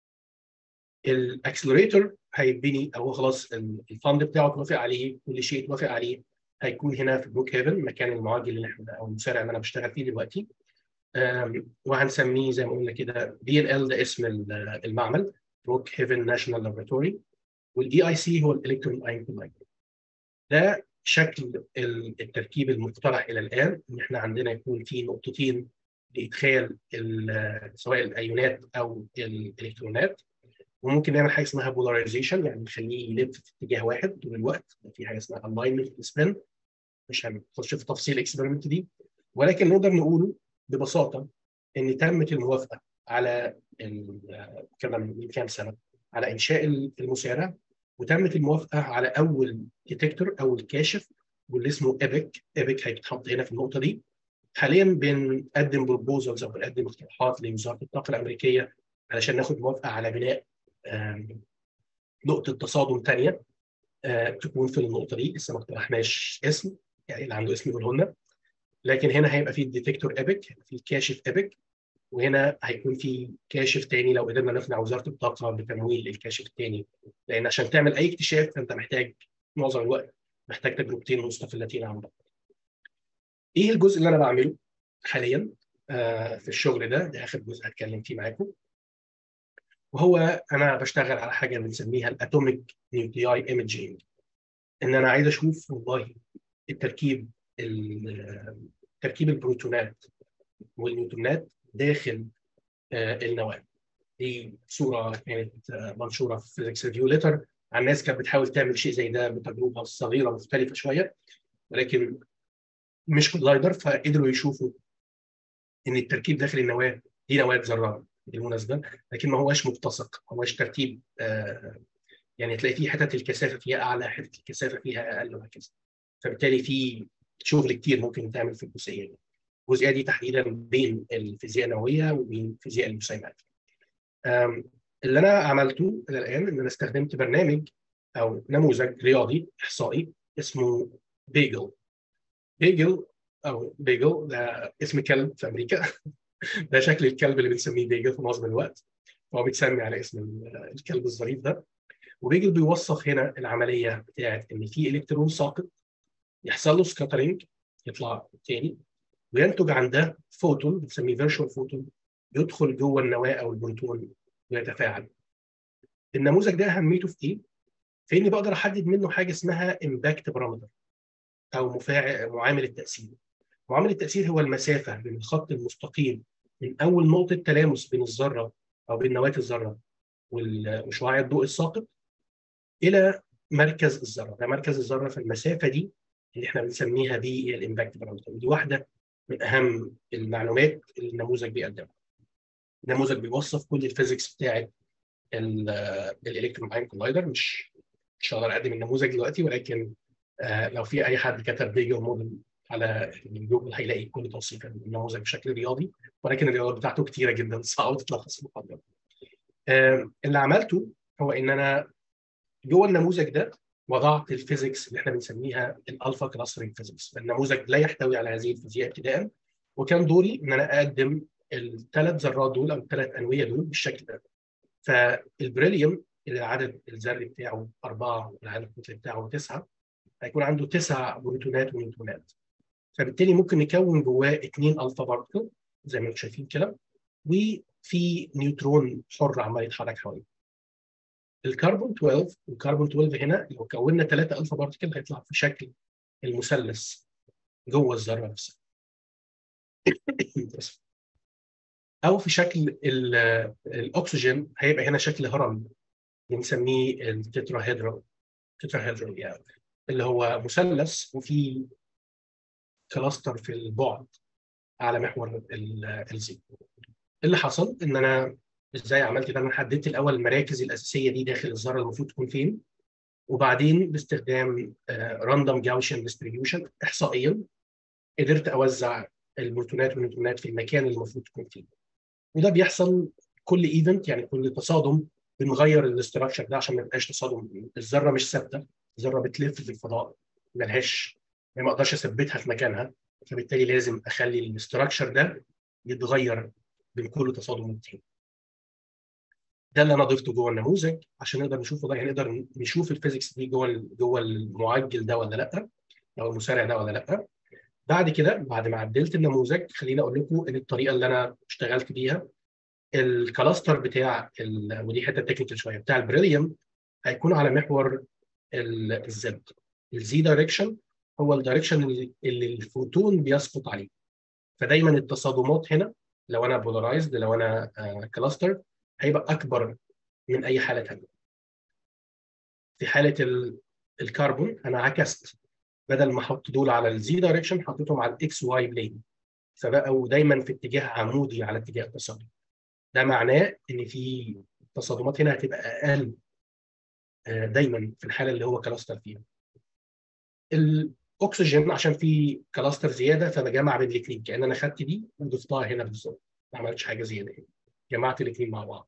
[SPEAKER 2] الاكسلريتور هيتبني او خلاص الفند بتاعه اتوافق عليه، كل شيء اتوافق عليه، هيكون هنا في بروك هيفن مكان المعجل اللي احنا او المسارع اللي انا بشتغل فيه دلوقتي. وهنسميه زي ما قلنا كده بي ال ال، ده اسم المعمل، بروك هيفن ناشونال لابوراتوري. والاي اي سي هو الالكترون ايون كولايدر. ده شكل التركيب المقترح الى الان، ان احنا عندنا يكون في نقطتين لادخال سواء الايونات او الالكترونات، وممكن نعمل حاجه اسمها بولاريزيشن، يعني نخليه يلف في اتجاه واحد طول الوقت. في حاجه اسمها الاينمنت سبين، مش هنخش في تفاصيل الاكسبيرمنت دي، ولكن نقدر نقوله ببساطه ان تمت الموافقه على كده من كام سنه على انشاء المسارع، وتمت الموافقه على اول ديتكتور او الكاشف واللي اسمه ايبك. ايبك هيتحط هنا في النقطه دي. حاليا بنقدم بروبوزلز او بنقدم اقتراحات لوزاره الطاقه الامريكيه علشان ناخد موافقه على بناء نقطه تصادم ثانيه تكون في النقطه دي. لسه ما اقترحناش اسم، يعني اللي عنده اسم يقوله لنا. لكن هنا هيبقى في الديتكتور ايبك، في الكاشف ايبك، وهنا هيكون في كاشف تاني لو قدرنا نقنع وزاره الطاقه بتمويل الكاشف الثاني، لان عشان تعمل اي اكتشاف فانت محتاج معظم الوقت محتاج تجربتين مستقلتين عن بعض. ايه الجزء اللي انا بعمله حاليا آه في الشغل ده؟ ده اخر جزء هتكلم فيه معاكم، وهو انا بشتغل على حاجه بنسميها الاتوميك نيوكلياي ايمجينج. ان انا عايز اشوف والله التركيب تركيب البروتونات والنيوترونات داخل آه النواه. دي صوره كانت منشوره في فيزيكس ريفيو ليتر عن ناس كانت بتحاول تعمل شيء زي ده بتجربه صغيره مختلفه شويه، ولكن مش كولايدر، فقدروا يشوفوا ان التركيب داخل النواه دي نواه ذرات بالمناسبه، لكن ما هوش متسق، ما هوش ترتيب آه يعني تلاقي فيه حتت الكثافه فيها اعلى، حتت الكثافه فيها اقل وهكذا. فبالتالي في شغل كتير ممكن يتعمل في الجزئيه دي. الجزئيه دي تحديدا بين الفيزياء النوويه وبين فيزياء الجسيمات. اللي انا عملته الان ان انا استخدمت برنامج او نموذج رياضي احصائي اسمه بيجل. بيجل او بيجل ده اسم كلب في امريكا ده شكل الكلب اللي بنسميه بيجل في معظم الوقت، فهو بيتسمي على اسم الكلب الظريف ده. وبيجل بيوصف هنا العمليه بتاعت ان في الكترون ساقط يحصل له سكاترينج يطلع تاني، وينتج عن ده فوتون بنسميه فيرشوال فوتون يدخل جوه النواه او البروتون ويتفاعل. النموذج ده اهميته في ايه؟ في اني بقدر احدد منه حاجه اسمها امباكت بارامتر او مفاعل معامل التاثير. معامل التاثير هو المسافه بين الخط المستقيم من اول نقطه تلامس بين الذره او بين نواه الذره وشعاع الضوء الساقط الى مركز الذره. ده مركز الذره في المسافه دي اللي احنا بنسميها دي الامباكت بارامتر. دي واحده من اهم المعلومات اللي النموذج بيقدمها. النموذج بيوصف كل الفيزيكس بتاعه الالكترون ايون كولايدر. مش مش هقدر اقدم النموذج دلوقتي، ولكن آه لو في اي حد كتب بيجر موديل على جوجل هيلاقي كل توصيف النموذج بشكل رياضي، ولكن الرياضات بتاعته كتيره جدا صعب تتلخص في محاضره. آه اللي عملته هو ان انا جوه النموذج ده وضعت الفيزيكس اللي احنا بنسميها الالفا كلاسترنج فيزيكس. النموذج لا يحتوي على هذه الفيزياء ابتداء، وكان دوري ان انا اقدم الثلاث ذرات دول او الثلاث انويه دول بالشكل ده. فالبريليوم اللي العدد الذري بتاعه أربعة والعدد الكتلي بتاعه تسعة، هيكون عنده تسع بروتونات ونيوترونات. فبالتالي ممكن نكون جواه اثنين الفا بارتكل زي ما انتم شايفين كده، وفي نيوترون حر عمال يتحرك حواليه. الكربون اثناشر والكربون اثناشر هنا لو كونا ثلاثة الفا بارتكل هيطلع في شكل المثلث جوه الذره نفسها. او في شكل الاكسجين هيبقى هنا شكل هرم بنسميه التتراهيدرال تتراهيدرال يعني، اللي هو مثلث وفي كلاستر في البعد على محور الزي. اللي حصل ان انا ازاي عملت ده؟ انا حددت الاول المراكز الاساسيه دي داخل الذره المفروض تكون فين، وبعدين باستخدام راندوم جاوسيان ديستريبيوشن احصائيا قدرت اوزع البروتونات والنيوترونات في المكان اللي المفروض تكون فيه. وده بيحصل كل ايفنت، يعني كل تصادم بنغير الاستراكشر ده عشان ما يبقاش تصادم. الذره مش ثابته، الذره بتلف في الفضاء ملهاش، يعني ما اقدرش اثبتها في مكانها، فبالتالي لازم اخلي الاستراكشر ده يتغير بين كل تصادم والتاني. ده اللي انا ضفته جوه النموذج عشان نقدر نشوف والله نقدر نشوف الفيزيكس دي جوه جوه المعجل ده ولا لا، او المسارع ده ولا لا. بعد كده بعد ما عدلت النموذج خليني اقول لكم ان الطريقه اللي انا اشتغلت بيها الكلاستر بتاع ودي حته تكنيكال شويه بتاع البريليوم هيكون على محور الزد. الزي دايركشن هو الدايركشن اللي الفوتون بيسقط عليه. فدايما التصادمات هنا لو انا بولارايزد، لو انا كلاستر هيبقى اكبر من اي حاله ثانيه. في حاله الكربون انا عكست، بدل ما احط دول على الزي دايركشن حطيتهم على الاكس واي بلين، فبقوا دايما في اتجاه عمودي على اتجاه التصادم. ده معناه ان في التصادمات هنا هتبقى اقل دايما في الحاله اللي هو كلاستر فيها. الاكسجين عشان في كلاستر زياده فبجمع بين الاثنين، كان انا خدت دي وضفتها هنا بالظبط، ما عملتش حاجه زياده هنا، جمعت الاثنين مع بعض.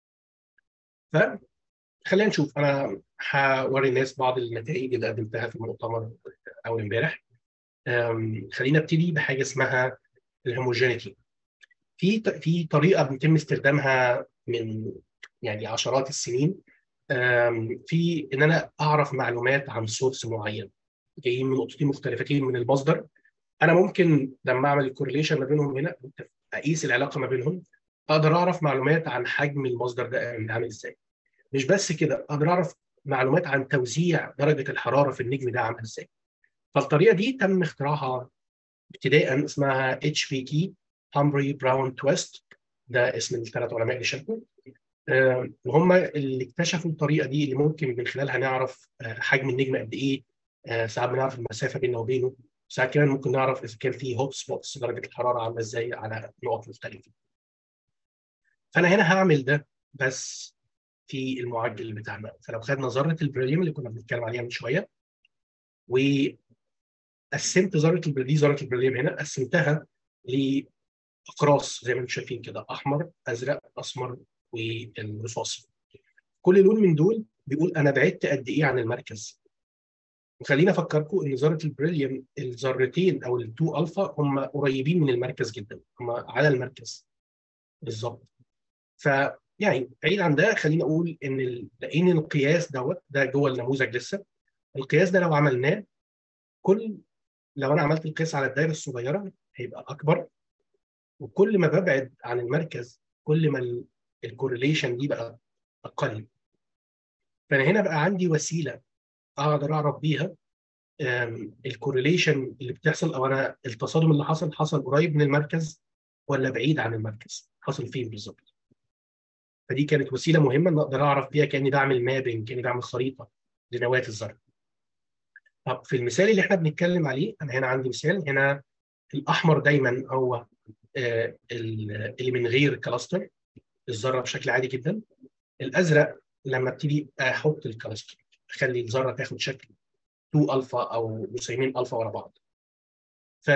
[SPEAKER 2] فخلينا نشوف، انا هوري الناس بعض النتائج اللي قدمتها في المؤتمر اول امبارح. خلينا ابتدي بحاجه اسمها الهوموجينيتي. في في طريقه بيتم استخدامها من يعني عشرات السنين في ان انا اعرف معلومات عن سورس معين جايين من نقطتين مختلفتين من المصدر. انا ممكن لما اعمل الكورليشن ما بينهم هنا اقيس العلاقه ما بينهم، اقدر اعرف معلومات عن حجم المصدر ده عامل ازاي. مش بس كده، اقدر اعرف معلومات عن توزيع درجه الحراره في النجم ده عامل ازاي. فالطريقه دي تم اختراعها ابتداء اسمها اتش بي كي هامبري براون تويست، ده اسم الثلاث علماء اللي شاركوا. آه، وهم اللي اكتشفوا الطريقه دي اللي ممكن من خلالها نعرف آه، حجم النجم قد ايه. آه، ساعات بنعرف المسافه بيننا وبينه، ساعات كمان ممكن نعرف اذا كان في هوت سبوتس درجه الحراره عامله ازاي على نقط مختلفه. فانا هنا هعمل ده بس في المعجل بتاعنا. فلو خدنا ذره البريليوم اللي كنا بنتكلم عليها من شويه، وقسمت ذره البريليوم دي، ذره البريليوم هنا قسمتها لاقراص زي ما انتم شايفين كده: احمر، ازرق، اسمر، والرصاصي. كل لون من دول بيقول انا بعدت قد ايه عن المركز. وخلينا افكركم ان ذره البريليوم الذرتين او التو الفا هم قريبين من المركز جدا، هم على المركز بالظبط. فيعني بعيد عن ده، خلينا اقول ان ال- لان القياس دوت ده جوه النموذج لسه. القياس ده لو عملناه، كل لو انا عملت القياس على الدايره الصغيره هيبقى اكبر، وكل ما ببعد عن المركز كل ما الكورليشن دي بقى اقل. فانا هنا بقى عندي وسيله اقدر اعرف بيها الكورليشن اللي بتحصل، او انا التصادم اللي حصل حصل قريب من المركز ولا بعيد عن المركز، حصل فين بالظبط. فدي كانت وسيله مهمه ان اقدر اعرف بيها، كاني بعمل مابنج، كاني بعمل خريطه لنواه الذره. طب في المثال اللي احنا بنتكلم عليه، انا هنا عندي مثال هنا. الاحمر دايما هو آه، اللي من غير كلاستر، الذره بشكل عادي جدا. الازرق لما ابتدي احط الكلاستر، اخلي الذره تاخد شكل اتنين الفا او جسيمين الفا ورا بعض. ف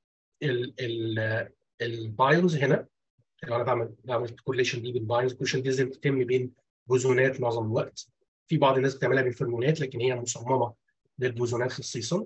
[SPEAKER 2] البايونز هنا، لو انا بعمل بعمل كورليشن دي بالبايونز، الكورليشن دي لازم تتم بين بوزونات معظم الوقت. في بعض الناس بتعملها بالفرمونات، لكن هي مصممه للبوزونات خصيصا.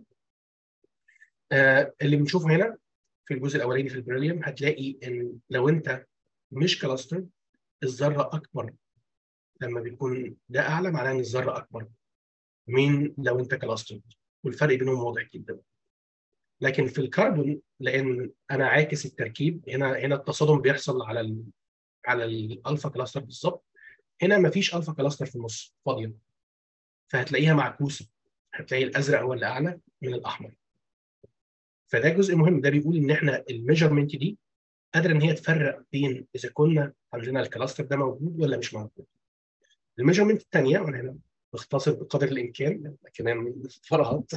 [SPEAKER 2] آه اللي بنشوفه هنا في الجزء الاولاني في البريليوم، هتلاقي ان لو انت مش كلاستر، الذره اكبر. لما بيكون ده اعلى معناه ان الذره اكبر من لو انت كلاستر، والفرق بينهم واضح جدا. لكن في الكربون، لان انا عاكس التركيب هنا، هنا التصادم بيحصل على ال على الالفا كلاستر بالظبط. هنا مفيش الفا كلاستر في النص، فاضيه، فهتلاقيها معكوسه، هتلاقي الازرق هو اللي اعلى من الاحمر. فده جزء مهم، ده بيقول ان احنا الميجرمنت دي قادره ان هي تفرق بين اذا كنا عندنا الكلاستر ده موجود ولا مش موجود. الميجرمنت الثانيه، وانا هنا بختصر بقدر الامكان لكن انا فرهط،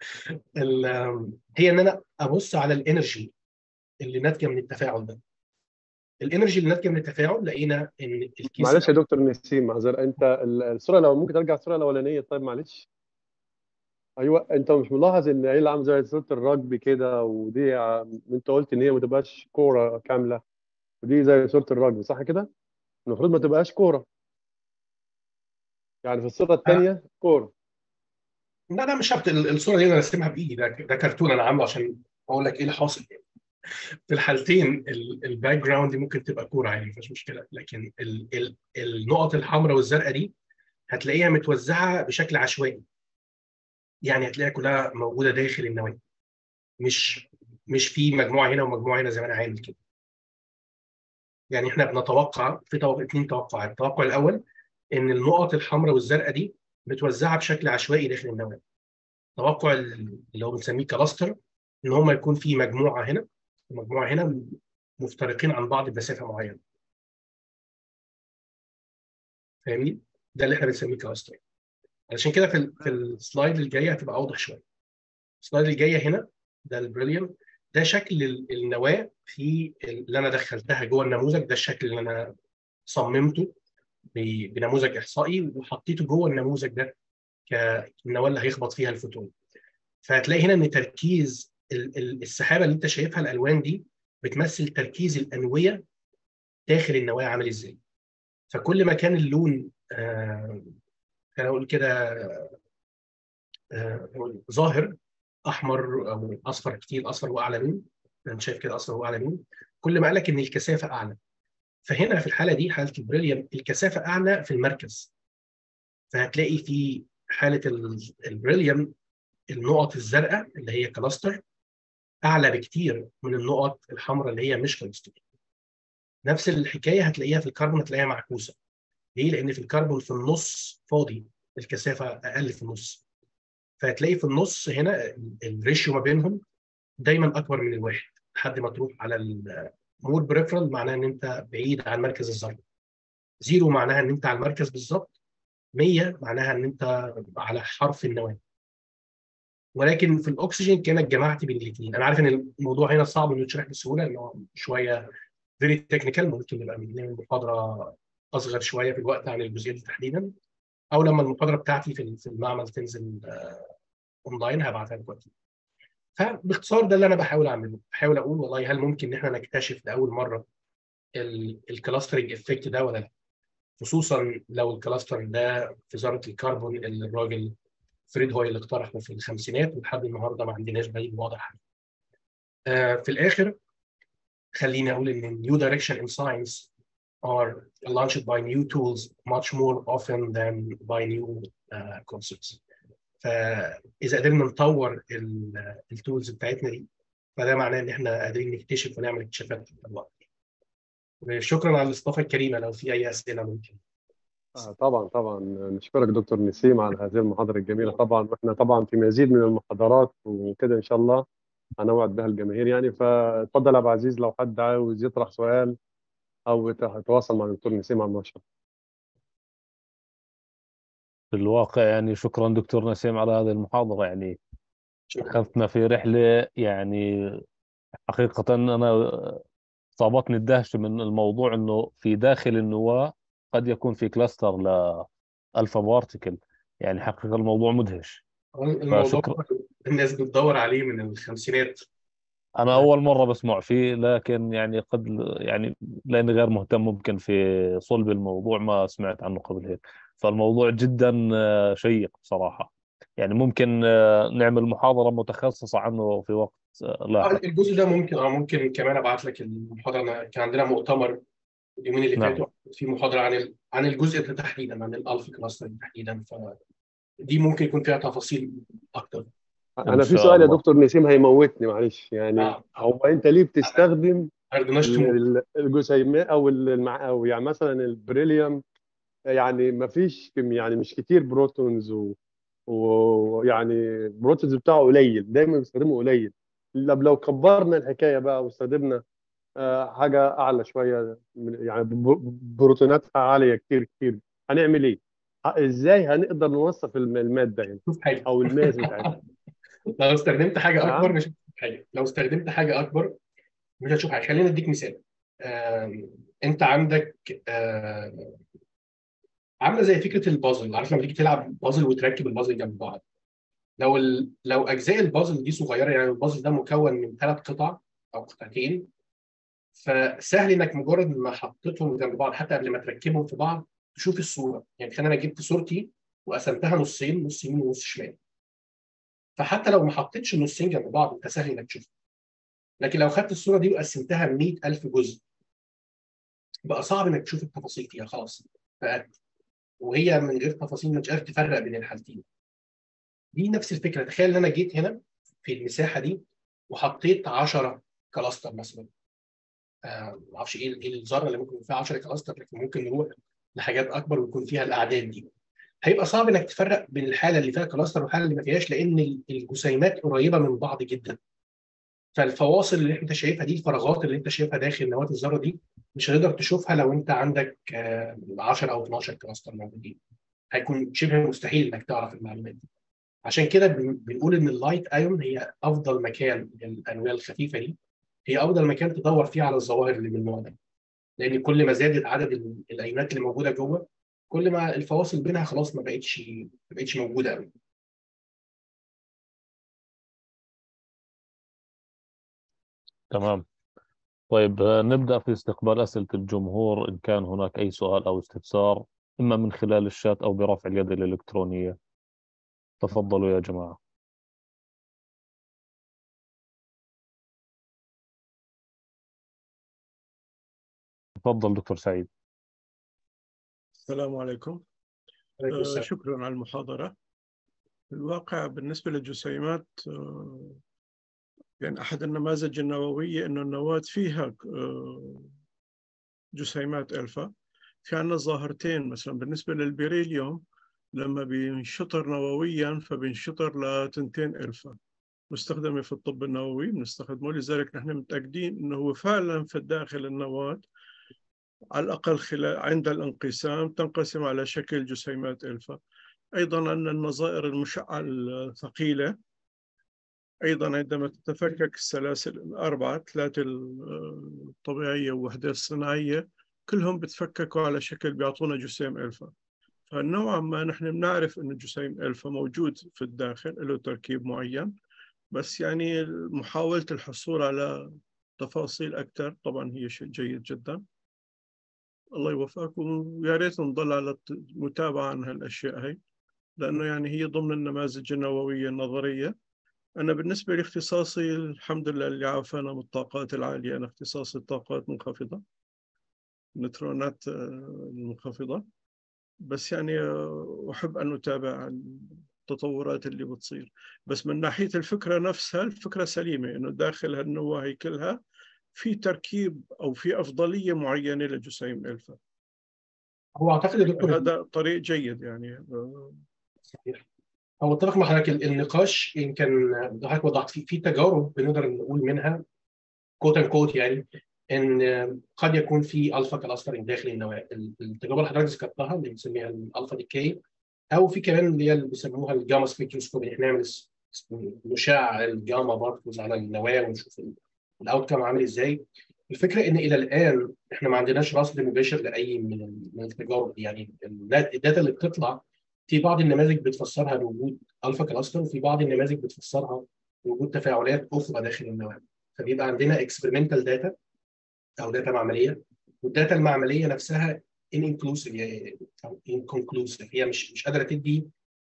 [SPEAKER 2] هي ان انا ابص على الانرجي اللي ناتجه من التفاعل ده. الانرجي اللي ناتجه من التفاعل، لقينا ان الكيس
[SPEAKER 3] معلش يا
[SPEAKER 2] الاول.
[SPEAKER 3] دكتور نسيم، معذر، انت ال- الصوره لو ممكن ترجع الصوره الاولانيه؟ طيب معلش. ايوه، انت مش ملاحظ ان هي اللي عامله زي صوره الرجبي كده، ودي ع- انت قلت ان هي ما تبقاش كوره كامله، ودي زي صوره الرجبي صح كده؟ المفروض ما تبقاش كوره، يعني في الصوره
[SPEAKER 2] آه،
[SPEAKER 3] الثانيه كوره.
[SPEAKER 2] لا لا، مش شرط ال- الصوره دي انا راسمها بايدي، ده ده كرتون انا عامله عشان اقول لك ايه اللي حاصل. في الحالتين الباك جراوند دي ممكن تبقى كوره عادي، مفيش مشكله، لكن ال ال النقط الحمراء والزرقاء دي هتلاقيها متوزعه بشكل عشوائي. يعني هتلاقيها كلها موجوده داخل النواه، مش مش في مجموعه هنا ومجموعه هنا زي ما انا عامل كده. يعني احنا بنتوقع في توقع اثنين توقعات. التوقع الاول ان النقط الحمراء والزرقاء دي متوزعه بشكل عشوائي داخل النواه. توقع اللي هو بنسميه كلاستر، ان هم يكون في مجموعه هنا ومجموعه هنا مفترقين عن بعض بمسافه معينه. فاهمني؟ ده اللي احنا بنسميه كلاستر. علشان كده في ال في السلايد الجايه هتبقى اوضح شويه. السلايد الجايه هنا، ده البريليوم، ده شكل ال- النواه في اللي انا دخلتها جوه النموذج. ده الشكل اللي انا صممته ب- بنموذج احصائي وحطيته جوه النموذج ده كالنواه اللي هيخبط فيها الفوتون. فهتلاقي هنا ان تركيز ال- ال- السحابه اللي انت شايفها الالوان دي بتمثل تركيز الانويه داخل النواه عامل ازاي. فكل ما كان اللون آه خلينا اقول كده آه ظاهر، احمر او اصفر كتير، اصفر هو اعلى لون، انت شايف كده اصفر هو اعلى لون، كل ما قال لك ان الكثافه اعلى. فهنا في الحاله دي، حاله البريليوم، الكثافه اعلى في المركز. فهتلاقي في حاله ال- البريليوم النقط الزرقاء اللي هي كلاستر اعلى بكتير من النقط الحمراء اللي هي مش كلاستر. نفس الحكايه هتلاقيها في الكربون، هتلاقيها معكوسه. ليه؟ لان في الكربون في النص فاضي، الكثافه اقل في النص. فهتلاقي في النص هنا الريشيو ما بينهم دايما اكبر من الواحد، لحد ما تروح على المور بريفرال، معناه ان انت بعيد عن مركز الذره. زيرو معناها ان انت على المركز بالظبط، مية معناها ان انت على حرف النواه. ولكن في الاكسجين كانت جمعت بين الاثنين. انا عارف ان الموضوع هنا صعب انه يتشرح بسهوله، انه شويه فيري تكنيكال، ممكن نبقى نعمل محاضره اصغر شويه في الوقت عن الجزئيه دي تحديدا، او لما المحاضره بتاعتي في في المعمل تنزل اونلاين هبعتها لكم. فباختصار ده اللي انا بحاول اعمله، بحاول اقول والله هل ممكن ان احنا نكتشف لاول مره الكلاسترنج افكت ده ولا لا، خصوصا لو الكلاستر ده في ذره الكربون اللي الراجل فريد هو اللي اقترحه في الخمسينات، ولحد النهارده ما عندناش دليل واضح. آه في الاخر خليني اقول ان new direction in science are launched by new tools much more often than by new uh, concepts. فاذا قدرنا نطور التولز بتاعتنا دي، فده معناه ان احنا قادرين نكتشف ونعمل اكتشافات اكبر. شكرا على الاستضافه الكريمه، لو في اي اسئله ممكن.
[SPEAKER 3] آه طبعا طبعا نشكرك دكتور نسيم على هذه المحاضرة الجميلة طبعا، واحنا طبعا في مزيد من المحاضرات وكده ان شاء الله هنوعد بها الجماهير يعني. فاتفضل يا ابو عزيز لو حد عاوز يطرح سؤال او يتواصل مع الدكتور نسيم على المنشط.
[SPEAKER 1] في الواقع يعني شكرا دكتور نسيم على هذه المحاضرة، يعني
[SPEAKER 2] شكرا.
[SPEAKER 1] أخذتنا في رحلة. يعني حقيقة أنا صابتني الدهشة من الموضوع إنه في داخل النواة قد يكون في كلاستر لألفا بارتيكل. يعني حقيقة الموضوع مدهش.
[SPEAKER 2] الموضوع
[SPEAKER 1] فشكرا.
[SPEAKER 2] الناس بتدور عليه من الخمسينات.
[SPEAKER 1] أنا أول مرة بسمع فيه، لكن يعني قد يعني لأني غير مهتم ممكن في صلب الموضوع ما سمعت عنه قبل هيك. فالموضوع جدا آه، شيق بصراحة. يعني ممكن آه، نعمل محاضرة متخصصة عنه في وقت آه،
[SPEAKER 2] آه،
[SPEAKER 1] لاحق.
[SPEAKER 2] الجزء ده ممكن اه ممكن كمان ابعت لك المحاضره. أنا كان عندنا مؤتمر اليومين اللي
[SPEAKER 1] نعم.
[SPEAKER 2] فاتوا في محاضره عن ال... عن الجزء ده تحديدا، عن الالفا كلاستر تحديدا، فدي ممكن يكون فيها تفاصيل اكتر.
[SPEAKER 1] إن
[SPEAKER 3] انا في
[SPEAKER 1] شاء
[SPEAKER 3] سؤال يا
[SPEAKER 1] الله.
[SPEAKER 3] دكتور نسيم هيموتني معلش يعني،
[SPEAKER 2] اه
[SPEAKER 3] هو انت ليه بتستخدم
[SPEAKER 2] ما رضيناش تموت.
[SPEAKER 3] ال- ال- الجسيمات او المع... او يعني مثلا البريليوم، يعني ما فيش كم- يعني مش كتير بروتونز و- ويعني البروتونز بتاعه قليل، دايما بيستخدمه قليل. طب لو كبرنا الحكايه بقى واستخدمنا آه، حاجه اعلى شويه من- يعني ب- بروتوناتها عاليه كتير كتير، هنعمل ايه؟ ه- ازاي هنقدر نوصف الم- الماده يعني
[SPEAKER 2] شوف حاجه.
[SPEAKER 3] او الماس بتاعتها؟
[SPEAKER 2] لو استخدمت حاجه اكبر
[SPEAKER 3] نعم.
[SPEAKER 2] مش هتشوف حاجه. لو استخدمت حاجه اكبر مش هتشوف حاجه. خلينا اديك مثال. آم، انت عندك آم، عامله زي فكره البازل. عارف لما تيجي تلعب بازل وتركب البازل جنب بعض، لو ال... لو اجزاء البازل دي صغيره، يعني البازل ده مكون من ثلاث قطع او قطعتين، فسهل انك مجرد ما حطيتهم جنب بعض حتى قبل ما تركبهم في بعض تشوف الصوره. يعني خلينا انا جبت صورتي وقسمتها نصين، نص يمين ونص شمال، فحتى لو ما حطيتش النصين جنب بعض انت سهل انك تشوفها. لكن لو خدت الصوره دي وقسمتها مئة ألف جزء بقى صعب انك تشوف التفاصيل فيها خلاص بقت، وهي من غير تفاصيل مش قادر تفرق بين الحالتين. دي نفس الفكره. تخيل ان انا جيت هنا في المساحه دي وحطيت عشرة كلاستر مثلا. آه، ما اعرفش ايه ايه الذره اللي ممكن يكون فيها عشرة كلاستر، لكن ممكن نروح لحاجات اكبر ويكون فيها الاعداد دي. هيبقى صعب انك تفرق بين الحاله اللي فيها كلاستر والحاله اللي ما فيهاش، لان الجسيمات قريبه من بعض جدا. فالفواصل اللي انت شايفها دي، الفراغات اللي انت شايفها داخل نواه الذره دي، مش هتقدر تشوفها لو انت عندك آه، عشرة او اتناشر كلاستر موجودين. هيكون شبه مستحيل انك تعرف المعلومات دي. عشان كده بن- بنقول ان اللايت ايون هي افضل مكان للانويه الخفيفه دي، هي افضل مكان تدور فيه على الظواهر اللي من النوع ده. لان كل ما زادت عدد ال- الايونات اللي موجوده جوه، كل ما الفواصل بينها خلاص ما بقتش ما بقتش موجوده قوي.
[SPEAKER 1] تمام. طيب آه، نبدأ في استقبال أسئلة الجمهور، إن كان هناك أي سؤال أو استفسار، إما من خلال الشات أو برفع اليد الإلكترونية. تفضلوا يا جماعة. تفضل دكتور سعيد.
[SPEAKER 4] السلام عليكم.
[SPEAKER 2] عليكم
[SPEAKER 4] آه،
[SPEAKER 2] السلام.
[SPEAKER 4] شكرا على المحاضرة. في الواقع بالنسبة للجسيمات، آه، يعني أحد النماذج النووية أنه النواة فيها آه، جسيمات ألفا. في عندنا ظاهرتين، مثلا بالنسبة للبريليوم لما بينشطر نوويا فبينشطر لتنتين ألفا، مستخدمة في الطب النووي بنستخدمه. لذلك نحن متأكدين أنه هو فعلا في الداخل النواة على الأقل خلال عند الانقسام تنقسم على شكل جسيمات ألفا. أيضا أن النظائر المشعة الثقيلة أيضا عندما تتفكك السلاسل الأربعة، ثلاثة الطبيعية ووحدة الصناعية، كلهم بتفككوا على شكل بيعطونا جسيم ألفا. فنوعا ما نحن بنعرف أن جسيم ألفا موجود في الداخل له تركيب معين، بس يعني محاولة الحصول على تفاصيل أكثر طبعا هي شيء جيد جدا. الله يوفقكم، ويا ريت نضل على المتابعة عن هالأشياء هي، لأنه يعني هي ضمن النماذج النووية النظرية. أنا بالنسبة لاختصاصي الحمد لله اللي عافانا من الطاقات العالية، أنا اختصاصي الطاقات منخفضة، نيوترونات المنخفضة، بس يعني أحب أن أتابع التطورات اللي بتصير. بس من ناحية الفكرة نفسها، الفكرة سليمة إنه داخل هالنواة كلها في تركيب أو في أفضلية معينة لجسيم ألفا.
[SPEAKER 2] هو اعتقد يا دكتور
[SPEAKER 4] هذا طريق جيد يعني.
[SPEAKER 2] صحيح. هو اتفق مع حضرتك، النقاش يمكن حضرتك وضحت فيه في تجارب بنقدر نقول منها كوت ان كوت يعني ان قد يكون في الفا كلاسترنج داخل النواه. التجربه اللي حضرتك ذكرتها اللي بنسميها الالفا ديكي، او في كمان اللي هي اللي بيسموها الجاما سبيكتروسكوبي، احنا نعمل نشع الجاما بارتكلز على النواه ونشوف الاوت كام عامل ازاي. الفكره ان الى الان احنا ما عندناش رصد مباشر لاي من من التجارب دي، يعني الداتا اللي بتطلع في بعض النماذج بتفسرها بوجود الفا كلاستر، وفي بعض النماذج بتفسرها بوجود تفاعلات اخرى داخل النواه. فبيبقى عندنا اكسبيرمنتال داتا او داتا معمليه، والداتا المعمليه نفسها انكلوسيف يعني او انكونكلوسيف، هي مش مش قادره تدي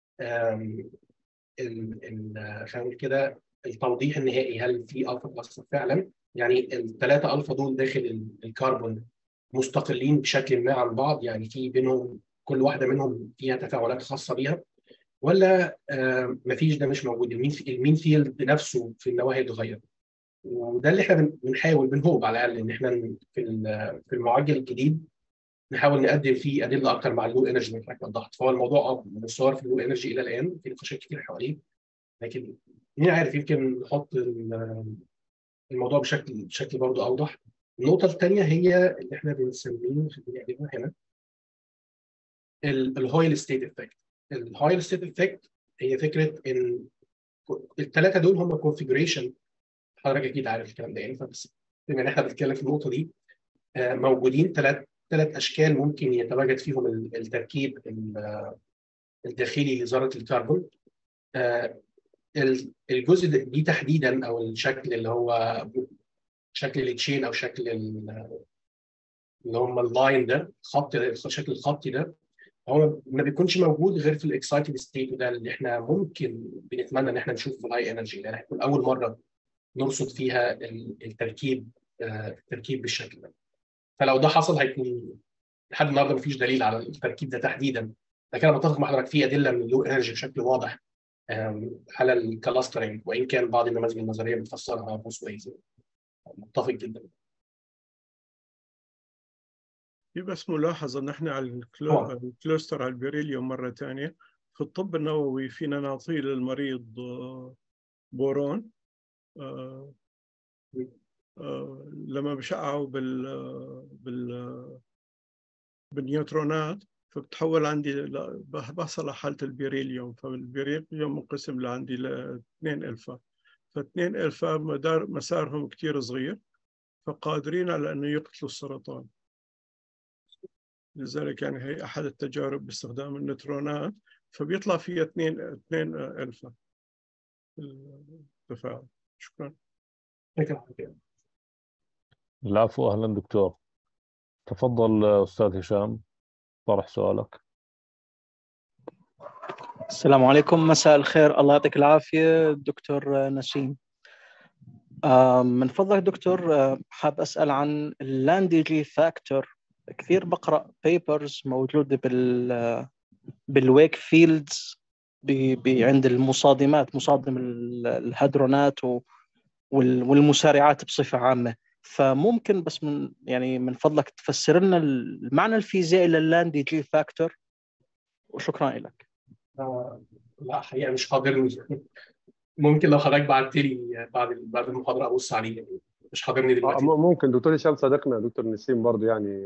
[SPEAKER 2] خلينا نقول كده التوضيح النهائي هل في الفا كلاستر فعلا. يعني الثلاثه الفا دول داخل الكربون مستقلين بشكل ما عن بعض، يعني في بينهم كل واحده منهم فيها تفاعلات خاصه بيها، ولا مفيش، ده مش موجود. المين فيلد نفسه في النواه هيتغير. وده اللي احنا بنحاول بنهوب على الاقل ان احنا في في المعجل الجديد نحاول نقدم فيه ادله اكثر مع اللو انرجي اللي حضرتك وضحت. فهو الموضوع اه مصور في اللو انرجي الى الان، في نقاشات كتير حواليه، لكن مين عارف يمكن نحط الموضوع بشكل بشكل برضه اوضح. النقطه الثانيه هي اللي احنا بنسميه، خليني اجيبها هنا، الهويل ستيت افكت. الهويل ستيت افكت هي فكره ان الثلاثه دول هم كونفيجريشن، حضرتك اكيد عارف الكلام ده يعني، فبس بما ان احنا بنتكلم في النقطه دي، موجودين ثلاث ثلاث اشكال ممكن يتواجد فيهم التركيب الداخلي لذره الكربون. الجزء دي تحديدا او الشكل اللي هو شكل التشين او شكل اللي هم اللاين ده، خط الشكل الخطي ده، هو ما بيكونش موجود غير في الاكسايتد ستيت، وده اللي احنا ممكن بنتمنى ان احنا نشوفه في الهاي انرجي، لان هتكون اول مره نرصد فيها التركيب التركيب بالشكل ده. فلو ده حصل هيكون لحد النهارده مفيش دليل على التركيب ده تحديدا، لكن انا متفق مع حضرتك في ادله من اللو انرجي بشكل واضح على الكلاسترنج، وان كان بعض النماذج النظريه بتفسرها بوث ويز. متفق جدا.
[SPEAKER 4] في بس ملاحظه ان احنا على الكلوستر على البريليوم مره ثانيه في الطب النووي فينا نعطيه للمريض بورون آه آه لما بشعه بال بال بالنيوترونات، فبتحول عندي بحصل على حاله البريليوم. فالبريليوم منقسم لعندي لاثنين الفا، فاثنين الفا مدار مسارهم كثير صغير، فقادرين على انه يقتلوا السرطان. لذلك يعني هي احد التجارب باستخدام النيوترونات، فبيطلع فيها اثنين اثنين الفا التفاعل. شكرا.
[SPEAKER 1] العفو، اهلا دكتور. تفضل استاذ هشام، طرح سؤالك.
[SPEAKER 5] السلام عليكم، مساء الخير، الله يعطيك العافية دكتور نسيم. من فضلك دكتور، حاب أسأل عن اللانديجي فاكتور. كثير بقرأ بيبرز موجودة بال بالويك فيلدز عند المصادمات، مصادم الهدرونات والمسارعات بصفة عامة. فممكن بس من يعني من فضلك تفسر لنا المعنى الفيزيائي لللانديجي فاكتور، وشكرا لك.
[SPEAKER 2] آه لا حقيقة مش حاضرني. ممكن لو حضرتك بعت لي بعد بعد المحاضرة أبص عليه، مش حاضرني دلوقتي.
[SPEAKER 3] ممكن دكتور هشام صديقنا دكتور نسيم برضه يعني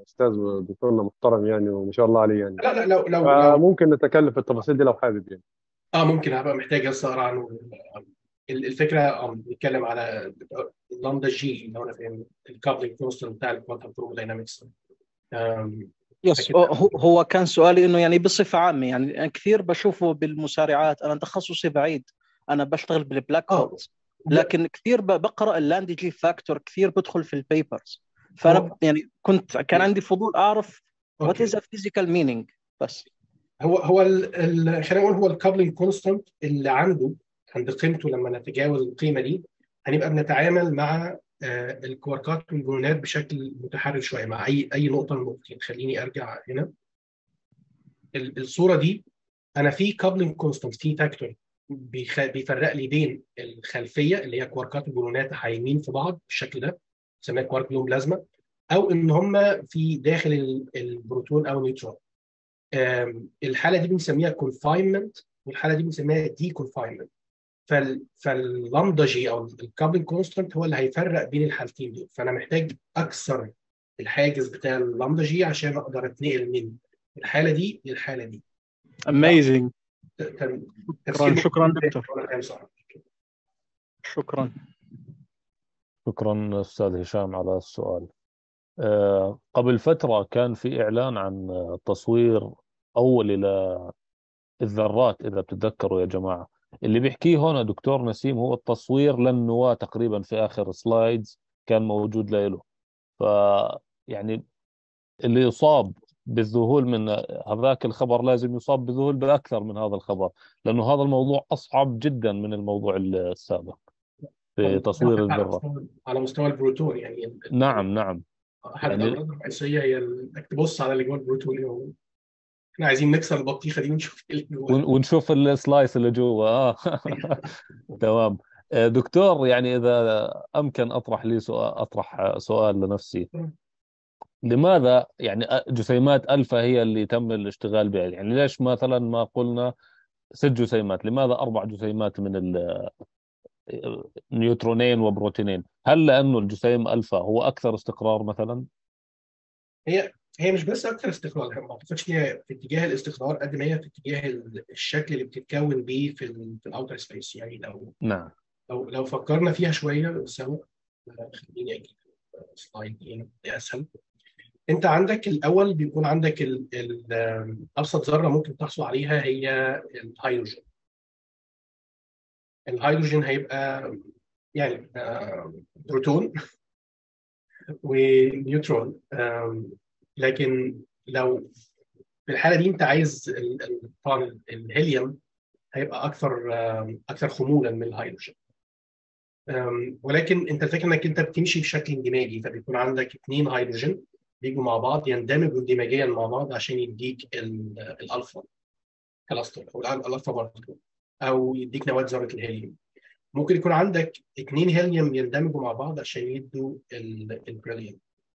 [SPEAKER 3] استاذ دكتورنا محترم يعني، وما شاء الله عليه يعني.
[SPEAKER 2] لا لا لو لو لو
[SPEAKER 3] فممكن نتكلم في التفاصيل دي لو حابب يعني.
[SPEAKER 2] اه ممكن هبقى محتاج بس اقرا عنه. ال- الفكره اه بنتكلم على اللامدا جي، لو انا فاهم الكابلنج كونستنت بتاع الكوانتم ثيرموداينامكس.
[SPEAKER 5] يس، هو هو كان سؤالي انه يعني بصفه عامه، يعني أنا كثير بشوفه بالمسارعات. انا تخصصي بعيد، انا بشتغل بالبلاك
[SPEAKER 2] اه
[SPEAKER 5] هولز، لكن كثير ب- بقرا اللاندي جي فاكتور، كثير بدخل في البيبرز.
[SPEAKER 2] هو
[SPEAKER 5] فانا يعني كنت كان عندي فضول اعرف وات
[SPEAKER 2] اوكي
[SPEAKER 5] از ا فيزيكال مينينج بس.
[SPEAKER 2] هو هو ال... ال... خلينا نقول هو الكابلنج كونستنت اللي عنده عند قيمته، لما نتجاوز القيمه دي هنبقى بنتعامل مع آه، الكواركات والجونات بشكل متحرر شويه مع اي اي نقطه من النقطتين. خليني ارجع هنا. ال- الصوره دي انا في كابلنج كونستنت، في فاكتور بيخ... بيفرق لي بين الخلفيه اللي هي كواركات وجونات حايمين في بعض بالشكل ده، بنسميها كوارك لون بلازما، او ان هم في داخل ال- البروتون او النيوترون. آم، الحاله دي بنسميها كونفاينمنت، والحاله دي بنسميها دي كونفاينمنت. فال فاللامدا جي او الكابلنج كونستنت هو اللي هيفرق بين الحالتين دول. فانا محتاج اكسر الحاجز بتاع اللامدا جي عشان اقدر اتنقل من الحاله دي للحاله دي.
[SPEAKER 5] اميزنج.
[SPEAKER 2] ت- ت-
[SPEAKER 5] شكرا
[SPEAKER 2] تفسير
[SPEAKER 5] شكرا
[SPEAKER 2] مختلف
[SPEAKER 5] دكتور،
[SPEAKER 2] ولا فاهم صح؟
[SPEAKER 5] شكرا.
[SPEAKER 1] شكرا أستاذ هشام على السؤال. آه، قبل فترة كان في إعلان عن آه، تصوير أول إلى الذرات، إذا بتتذكروا يا جماعة. اللي بيحكيه هنا دكتور نسيم هو التصوير للنواة تقريبا في آخر سلايدز كان موجود له. ف يعني اللي يصاب بالذهول من هذاك الخبر لازم يصاب بالذهول بأكثر من هذا الخبر، لأنه هذا الموضوع أصعب جدا من الموضوع السابق في تصوير
[SPEAKER 2] على
[SPEAKER 1] الذرة.
[SPEAKER 2] مستوى على مستوى البروتون يعني ال- ال-
[SPEAKER 1] نعم نعم.
[SPEAKER 2] احد
[SPEAKER 1] يعني
[SPEAKER 2] الامراض الرئيسيه هي ال- انك تبص على اللي جوه البروتون. هو احنا عايزين نكسر البطيخه دي ونشوف ايه اللي
[SPEAKER 1] ون-
[SPEAKER 2] جوه.
[SPEAKER 1] ونشوف السلايس اللي جوا آه. تمام. آه، دكتور، يعني إذا أمكن أطرح لي سؤال أطرح سؤال لنفسي. لماذا يعني جسيمات ألفا هي اللي تم الاشتغال بها؟ يعني ليش مثلا ما قلنا ست جسيمات؟ لماذا أربع جسيمات من ال- نيوترونين وبروتينين؟ هل لأنه الجسيم ألفا هو أكثر استقرار مثلا؟
[SPEAKER 2] هي هي مش بس اكثر استقرار، ما اعتقدش هي في اتجاه الاستقرار قد ما هي في اتجاه ال- الشكل اللي بتتكون بيه في ال في الاوتر سبيس. يعني لو
[SPEAKER 1] نعم.
[SPEAKER 2] لو لو فكرنا فيها شويه سوا. خليني اجيب سلايد هنا اسهل. انت عندك الاول بيكون عندك ال ال ابسط ذره ممكن تحصل عليها هي الهيدروجين. الهيدروجين هيبقى يعني آه، بروتون ونيوترون. آم، لكن لو في الحاله دي انت عايز ال- ال- طبعا الهيليوم هيبقى اكثر آم، اكثر خمولا من الهيدروجين. آم، ولكن انت الفكره انك انت بتمشي بشكل اندماجي، فبيكون عندك اثنين هيدروجين بيجوا مع بعض يندمجوا اندماجيا مع بعض عشان يديك ال- الالفا كلاستر او الأل- الالفا بارتكل، او يديك نواه ذره الهيليوم. ممكن يكون عندك اثنين هيليوم يندمجوا مع بعض عشان يدوا ال- البريليوم.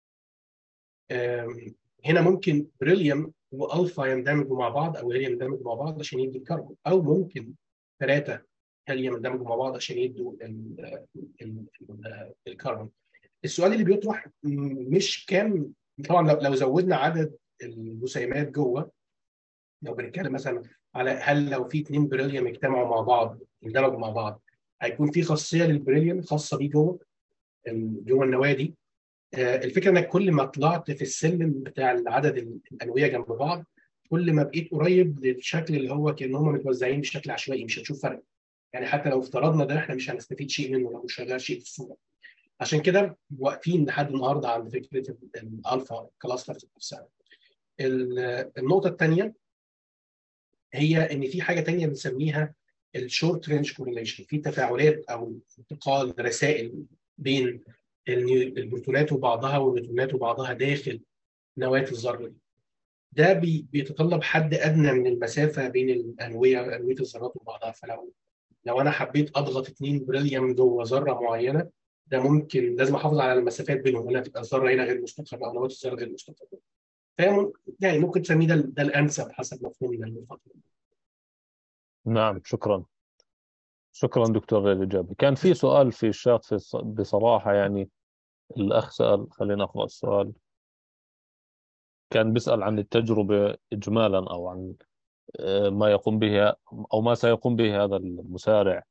[SPEAKER 2] آم، هنا ممكن بريليوم والفا يندمجوا مع بعض، او هيليوم يندمجوا مع بعض عشان يدي الكربون، او ممكن ثلاثه هيليوم يندمجوا مع بعض عشان يدوا ال- ال- ال- الكربون. السؤال اللي بيطرح م- مش كام. طبعا لو لو زودنا عدد الجسيمات جوه، لو بنتكلم مثلا على هل لو في اثنين بريليوم اجتمعوا مع بعض اندمجوا مع بعض هيكون في خاصيه للبريليوم خاصه بيه جوه ال- جوه النواه دي. آه، الفكره انك كل ما طلعت في السلم بتاع عدد الانويه جنب بعض، كل ما بقيت قريب للشكل اللي هو كان هم متوزعين بشكل عشوائي، مش هتشوف فرق. يعني حتى لو افترضنا ده احنا مش هنستفيد شيء منه لو مش شغال شيء في الصوره. عشان كده واقفين لحد النهارده عند فكره الالفا كلاستر نفسها. ال- النقطه الثانيه هي ان في حاجه ثانيه بنسميها الشورت رينج كورليشن، في تفاعلات او انتقال رسائل بين النيو- البروتونات وبعضها والنيوترونات وبعضها داخل نواه الذره دي. ده بي- بيتطلب حد ادنى من المسافه بين الانويه انويه الذرات وبعضها. فلو لو انا حبيت اضغط اثنين بريليوم جوه ذره معينه، ده ممكن لازم احافظ على المسافات بينهم، هنا تبقى الذره هنا غير مستقره او نواه الذره غير مستقره. فاهم؟ يعني ممكن تسميه ده, ده الانسب حسب مفهومنا للفتره.
[SPEAKER 1] نعم. شكرا. شكرا دكتور للإجابة. كان في سؤال في الشات في الص- بصراحة يعني الأخ سأل، خلينا أقرأ السؤال. كان بيسأل عن التجربة إجمالا، أو عن آه، ما يقوم به أو ما سيقوم به هذا المسارع.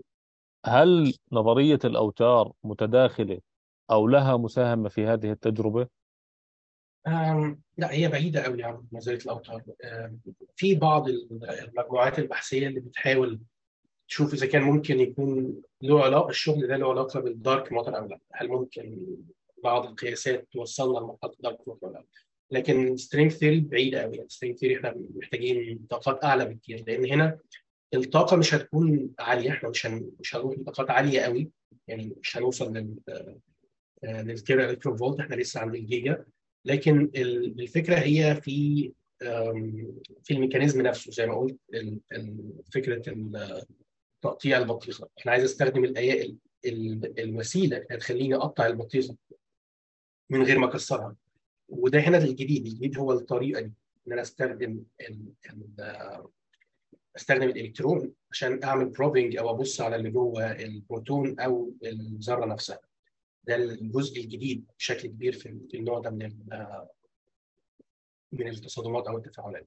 [SPEAKER 1] هل نظرية الأوتار متداخلة أو لها مساهمة في هذه التجربة؟
[SPEAKER 2] أم، لا، هي بعيدة قوي عن نظرية الأوتار. أم، في بعض المجموعات البحثية اللي بتحاول تشوف إذا كان ممكن يكون له علاقة، الشغل ده له علاقة بالدارك ماتر أو لا. هل ممكن بعض القياسات توصلنا لمرحلة الدارك ماتر ولا لا؟ لكن سترينج ثيوري بعيدة قوي. يعني سترينج ثيوري احنا محتاجين طاقات أعلى بكتير، لأن هنا الطاقة مش هتكون عالية. احنا مش هن... مش هنروح لطاقات عالية قوي. يعني مش هنوصل لل للتيرا الكترون فولت، احنا لسه عند الجيجا. لكن ال- الفكره هي في أم، في الميكانيزم نفسه. زي ما قلت، ال- ال- فكره ال- تقطيع البطيخه. انا عايز استخدم الأي... ال- ال- الوسيله اللي هتخليني اقطع البطيخه من غير ما اكسرها. وده هنا الجديد. الجديد هو الطريقه دي، ان انا استخدم ال... ال... استخدم الالكترون عشان اعمل بروبنج او ابص على اللي جوه البروتون او الذره نفسها. ده الجزء الجديد بشكل كبير في في النوع ده من ال- من التصادمات او التفاعلات.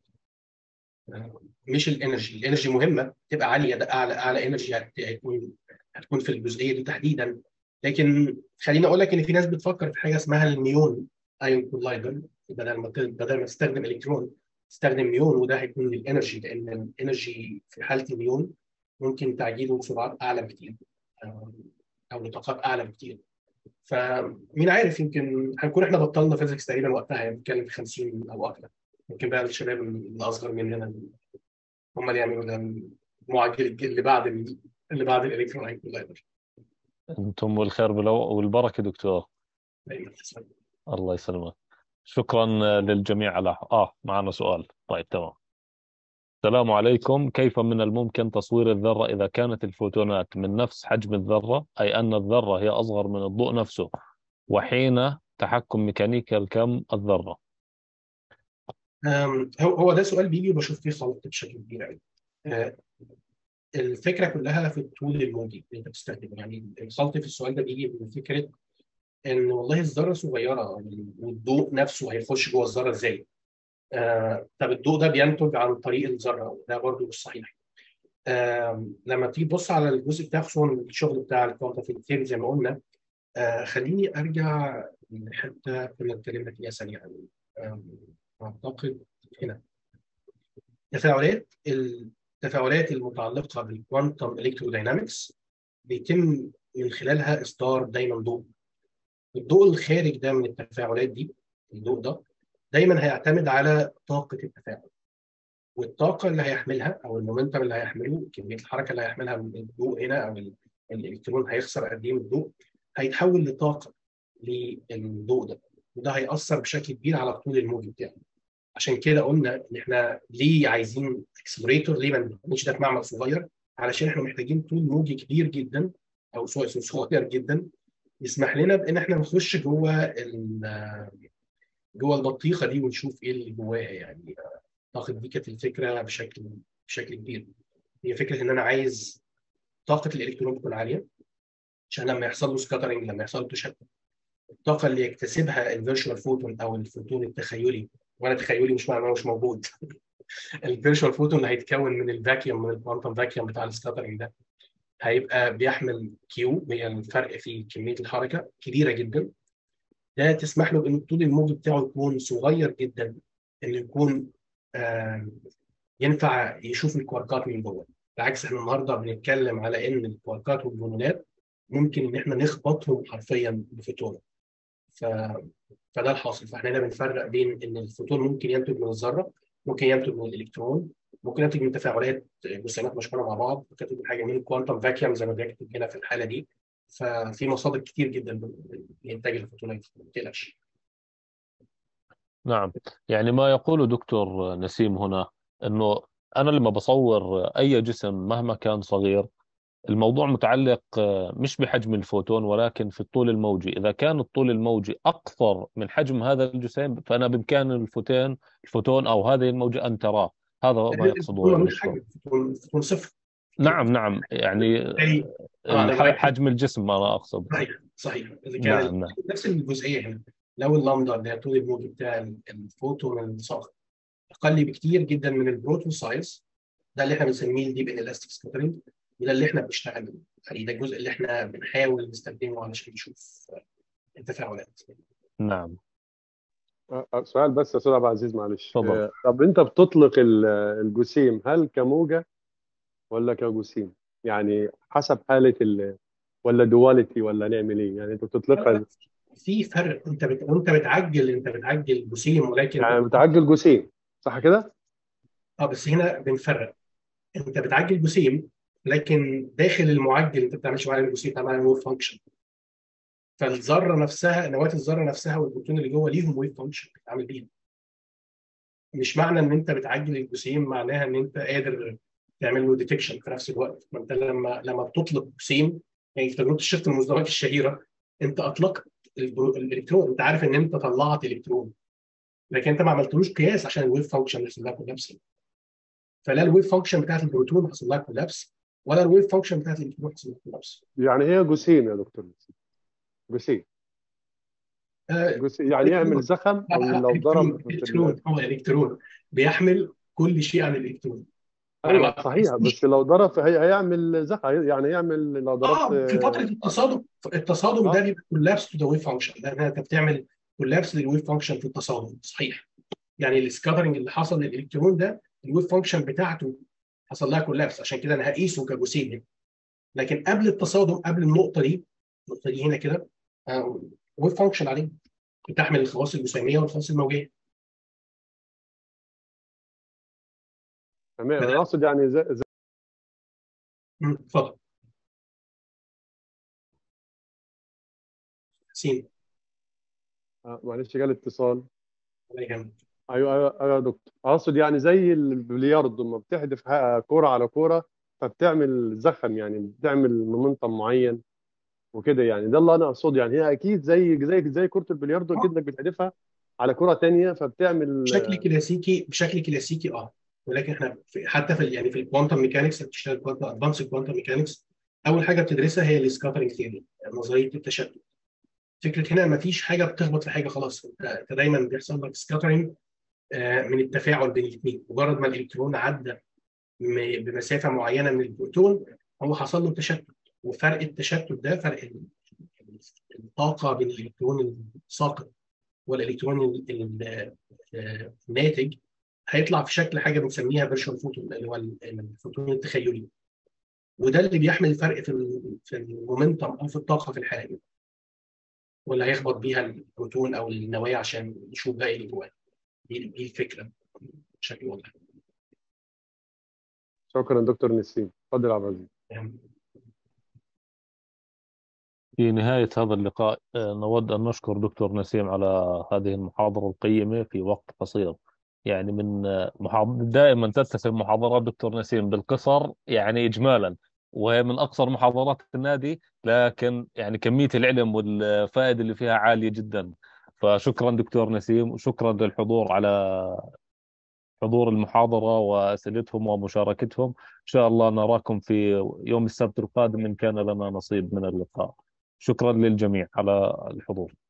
[SPEAKER 2] مش الانرجي. الانرجي مهمه تبقى عاليه، ده اعلى اعلى انرجي هتكون هتكون في الجزئيه دي تحديدا. لكن خليني اقول لك ان في ناس بتفكر في حاجه اسمها الميون ايون كولايدر. بدل ما ت- بدل ما تستخدم الكترون تستخدم ميون، وده هيكون للانرجي، لان الانرجي في حاله الميون ممكن تعجيله بسرعات اعلى بكتير، او لطاقات اعلى بكتير. فمين عارف، يمكن هنكون احنا بطلنا فيزيكس تقريبا وقتها. يعني بنتكلم في خمسين او اكثر. ممكن بقى الشباب الاصغر مننا هم اللي يعملوا ده، المعالج اللي بعد ال- اللي بعد الالكترون هيكون لايبر.
[SPEAKER 1] أنتم والخير بالو- والبركة دكتور.
[SPEAKER 2] دايما تسلم.
[SPEAKER 1] الله يسلمك. شكرا للجميع على آه معنا سؤال. طيب تمام. السلام عليكم. كيف من الممكن تصوير الذرة إذا كانت الفوتونات من نفس حجم الذرة، أي أن الذرة هي أصغر من الضوء نفسه، وحين تحكم ميكانيكا الكم الذرة؟
[SPEAKER 2] أم، هو هو ده سؤال بيجي وبشوف فيه خلط بشكل كبير قوي. أه، الفكره كلها في الطول الموجي اللي انت بتستخدمه. يعني الخلط في السؤال ده بيجي من فكره ان والله الذره صغيره، والضوء نفسه هيخش جوه الذره ازاي؟ آه، طب الضوء ده بينتج عن طريق الذره، ده برضه مش صحيح. آه، لما تيجي تبص على الجزء بتاع خصوصا الشغل بتاع الكوانتم ثيوري زي ما قلنا. آه، خليني ارجع لحته كنا اتكلمنا فيها سريعا. آه، اعتقد هنا تفاعلات التفاعلات المتعلقه بالكوانتم الكتروداينامكس بيتم من خلالها اصدار دايما ضوء. الضوء الخارج ده من التفاعلات دي، الضوء ده دايما هيعتمد على طاقه التفاعل. والطاقه اللي هيحملها او المومنتم اللي هيحمله، كميه الحركه اللي هيحملها من الضوء هنا، او الالكترون هيخسر قد ايه من الضوء، هيتحول لطاقه للضوء ده. وده هيأثر بشكل كبير على طول الموجي بتاعه. عشان كده قلنا ان احنا ليه عايزين اكسلريتور، ليه ما بنعملش ده في معمل صغير؟ علشان احنا محتاجين طول موجي كبير جدا، او سواء صغير جدا، يسمح لنا بان احنا نخش جوه جوه البطيخه دي ونشوف ايه اللي جواها. يعني اعتقد دي كانت الفكره بشكل بشكل كبير. هي فكره ان انا عايز طاقه الالكترون تكون عاليه، عشان لما يحصل له سكاترنج، لما يحصل له تشتت، الطاقه اللي يكتسبها الفيرشوال فوتون او الفوتون التخيلي، وانا تخيلي مش معناه مش موجود. الفيرشوال فوتون اللي هيتكون من الفاكيوم، من الكوانتم فاكيوم بتاع السكاترنج ده، هيبقى بيحمل كيو، هي الفرق في كميه الحركه كبيره جدا. ده تسمح له بان الطول الموجي بتاعه يكون صغير جدا، انه يكون آه ينفع يشوف الكواركات من جوه. بالعكس، احنا النهارده بنتكلم على ان الكواركات والجنونات ممكن ان احنا نخبطهم حرفيا بفوتون. ف... فده الحاصل. فاحنا هنا بنفرق بين ان الفوتون ممكن ينتج من الذره، ممكن ينتج من الالكترون، ممكن ينتج من تفاعلات جسيمات مشحونه مع بعض، ممكن ينتج من حاجه من الكوانتم فاكيوم زي ما بيكتب هنا في الحاله دي. ففي مصادر كتير جدا لانتاج الفوتونات، ما تقلقش.
[SPEAKER 1] نعم. يعني ما يقوله دكتور نسيم هنا أنه أنا لما بصور أي جسم مهما كان صغير، الموضوع متعلق آه، مش بحجم الفوتون ولكن في الطول الموجي. إذا كان الطول الموجي أقصر من حجم هذا الجسيم، فأنا بإمكان الفوتون الفوتون أو هذه الموجة أن تراه. هذا ما
[SPEAKER 2] الفوتون
[SPEAKER 1] يقصده
[SPEAKER 2] ملوش
[SPEAKER 1] الدكتور.
[SPEAKER 2] حجم، الفوتون الفوتون صفر.
[SPEAKER 1] نعم نعم، يعني
[SPEAKER 2] اي اه لو
[SPEAKER 1] الح-
[SPEAKER 2] عايز.
[SPEAKER 1] حجم الجسم أنا أقصد.
[SPEAKER 2] صحيح صحيح، اذا كان
[SPEAKER 1] نعم نعم
[SPEAKER 2] نفس الجزئيه هنا. لو اللامدا اللي هي طول الموج بتاع الفوتون الصاغ اقل بكتير جدا من البروتون سايز، ده اللي احنا بنسميه الديب انلاستيك سكاترينج، وده اللي احنا بنشتغل عليه، ده الجزء اللي احنا بنحاول نستخدمه علشان نشوف التفاعلات.
[SPEAKER 1] نعم.
[SPEAKER 3] أه، أه، سؤال بس يا استاذ عبد العزيز معلش.
[SPEAKER 1] تفضل.
[SPEAKER 3] أه، طب انت بتطلق ال- الجسيم هل كموجة ولا كجسيم؟ يعني حسب حالة ال ولا دواليتي ولا نعمل ايه؟ يعني انت
[SPEAKER 2] لا
[SPEAKER 3] بتطلقها
[SPEAKER 2] لا، في فرق. انت بت... وانت بتعجل انت بتعجل جسيم، ولكن
[SPEAKER 3] يعني بتعجل جسيم صح كده؟
[SPEAKER 2] اه بس هنا بنفرق. انت بتعجل جسيم، لكن داخل المعجل انت ما بتعملش معاه الجسيم، بتعمل ويف فانكشن. فالذره نفسها، نواه الذره نفسها والبروتون اللي جوه ليهم ويف فانكشن بتتعامل بيها. مش معنى ان انت بتعجل الجسيم معناها ان انت قادر تعمل له ديتكشن في نفس الوقت. ما انت لما لما بتطلق جسيم، يعني في تجربه الشفت المزدوجات الشهيره، انت اطلقت البرو- الالكترون، انت عارف ان انت طلعت الكترون، لكن انت ما عملتلوش قياس عشان الويف فانكشن يحصل لها كولابس. فلا الويف فانكشن بتاعت البروتون حصل لها كولابس، ولا الويف فانكشن بتاعت الالكترون حصل لها كولابس.
[SPEAKER 3] يعني ايه جسيم يا دكتور؟ جسيم
[SPEAKER 2] آه
[SPEAKER 3] جسيم يعني يعمل
[SPEAKER 2] الكترون.
[SPEAKER 3] زخم
[SPEAKER 2] لا
[SPEAKER 3] او
[SPEAKER 2] لا،
[SPEAKER 3] لو ضرب
[SPEAKER 2] الكترون
[SPEAKER 3] في ال...
[SPEAKER 2] الكترون هو الكترون بيحمل كل شيء عن الالكترون. انا
[SPEAKER 3] ايوه
[SPEAKER 2] ما
[SPEAKER 3] صحيح، بس لو ضرب في هي... هيعمل زخم، يعني يعمل لو ضربت
[SPEAKER 2] اه في فتره التصادم، التصادم ده
[SPEAKER 3] اه
[SPEAKER 2] بيبقى كولابس تو ذا ويف فانكشن، لان انت بتعمل كولابس للويف فانكشن في التصادم. صحيح، يعني السكاترنج اللي حصل للالكترون ده الويف فانكشن بتاعته حصل لها كولابس، عشان كده انا هقيسه كجسيم. لكن قبل التصادم، قبل النقطه دي، النقطه دي هنا كده، ويف فانكشن عليه بتحمل الخواص الجسيميه والخواص الموجيه.
[SPEAKER 3] تمام.
[SPEAKER 2] فده
[SPEAKER 3] انا اقصد يعني زي... زي...
[SPEAKER 2] مم، اتفضل حسين.
[SPEAKER 3] آه معلش جالي اتصال.
[SPEAKER 2] الله يهمك.
[SPEAKER 3] ايوه ايوه ايوه يا دكتور، اقصد يعني زي البلياردو لما بتحدف ح- كوره على كوره فبتعمل زخم، يعني بتعمل مومنتم معين وكده، يعني ده اللي انا اقصده. يعني هي اكيد زي زي زي كره البلياردو، اكيد انك بتحدفها على كره تانية فبتعمل.
[SPEAKER 2] بشكل كلاسيكي، بشكل كلاسيكي اه. ولكن احنا في حتى في ال- يعني في الكوانتم ميكانكس، بتشتغل كوانتم ادفانس كوانتم ميكانكس، اول حاجه بتدرسها هي السكاترنج ثيوري، نظريه التشتت. فكره هنا ما فيش حاجه بتخبط في حاجه خلاص، انت أنت دايما بيحصل لك سكاترنج من التفاعل بين الاثنين. مجرد ما الالكترون عدى م- بمسافه معينه من البروتون، هو حصل له تشتت. وفرق التشتت ده فرق ال- الطاقه بين الالكترون الساقط والالكترون ال- ال- آه، الناتج، هيطلع في شكل حاجه بنسميها فيرشوال فوتون، اللي هو ال- الفوتون التخيلي. وده اللي بيحمل الفرق في ال- في المومنتم او في الطاقه في الحاله دي، ولا هيخبط بيها البروتون او النواه عشان نشوف بقى ايه اللي جواه. دي دي الفكره بشكل واضح.
[SPEAKER 3] شكرا دكتور نسيم، اتفضل يا عبد العزيز.
[SPEAKER 2] يعني
[SPEAKER 1] في نهاية هذا اللقاء آه، نود أن نشكر دكتور نسيم على هذه المحاضرة القيمة في وقت قصير. يعني من آه، محاضر دائما تتسم محاضرات دكتور نسيم بالقصر يعني إجمالا، وهي من أقصر محاضرات النادي، لكن يعني كمية العلم والفائدة اللي فيها عالية جدا. فشكرا دكتور نسيم، وشكرا للحضور على حضور المحاضرة وأسئلتهم ومشاركتهم. إن شاء الله نراكم في يوم السبت القادم إن كان لنا نصيب من اللقاء. شكرا للجميع على الحضور.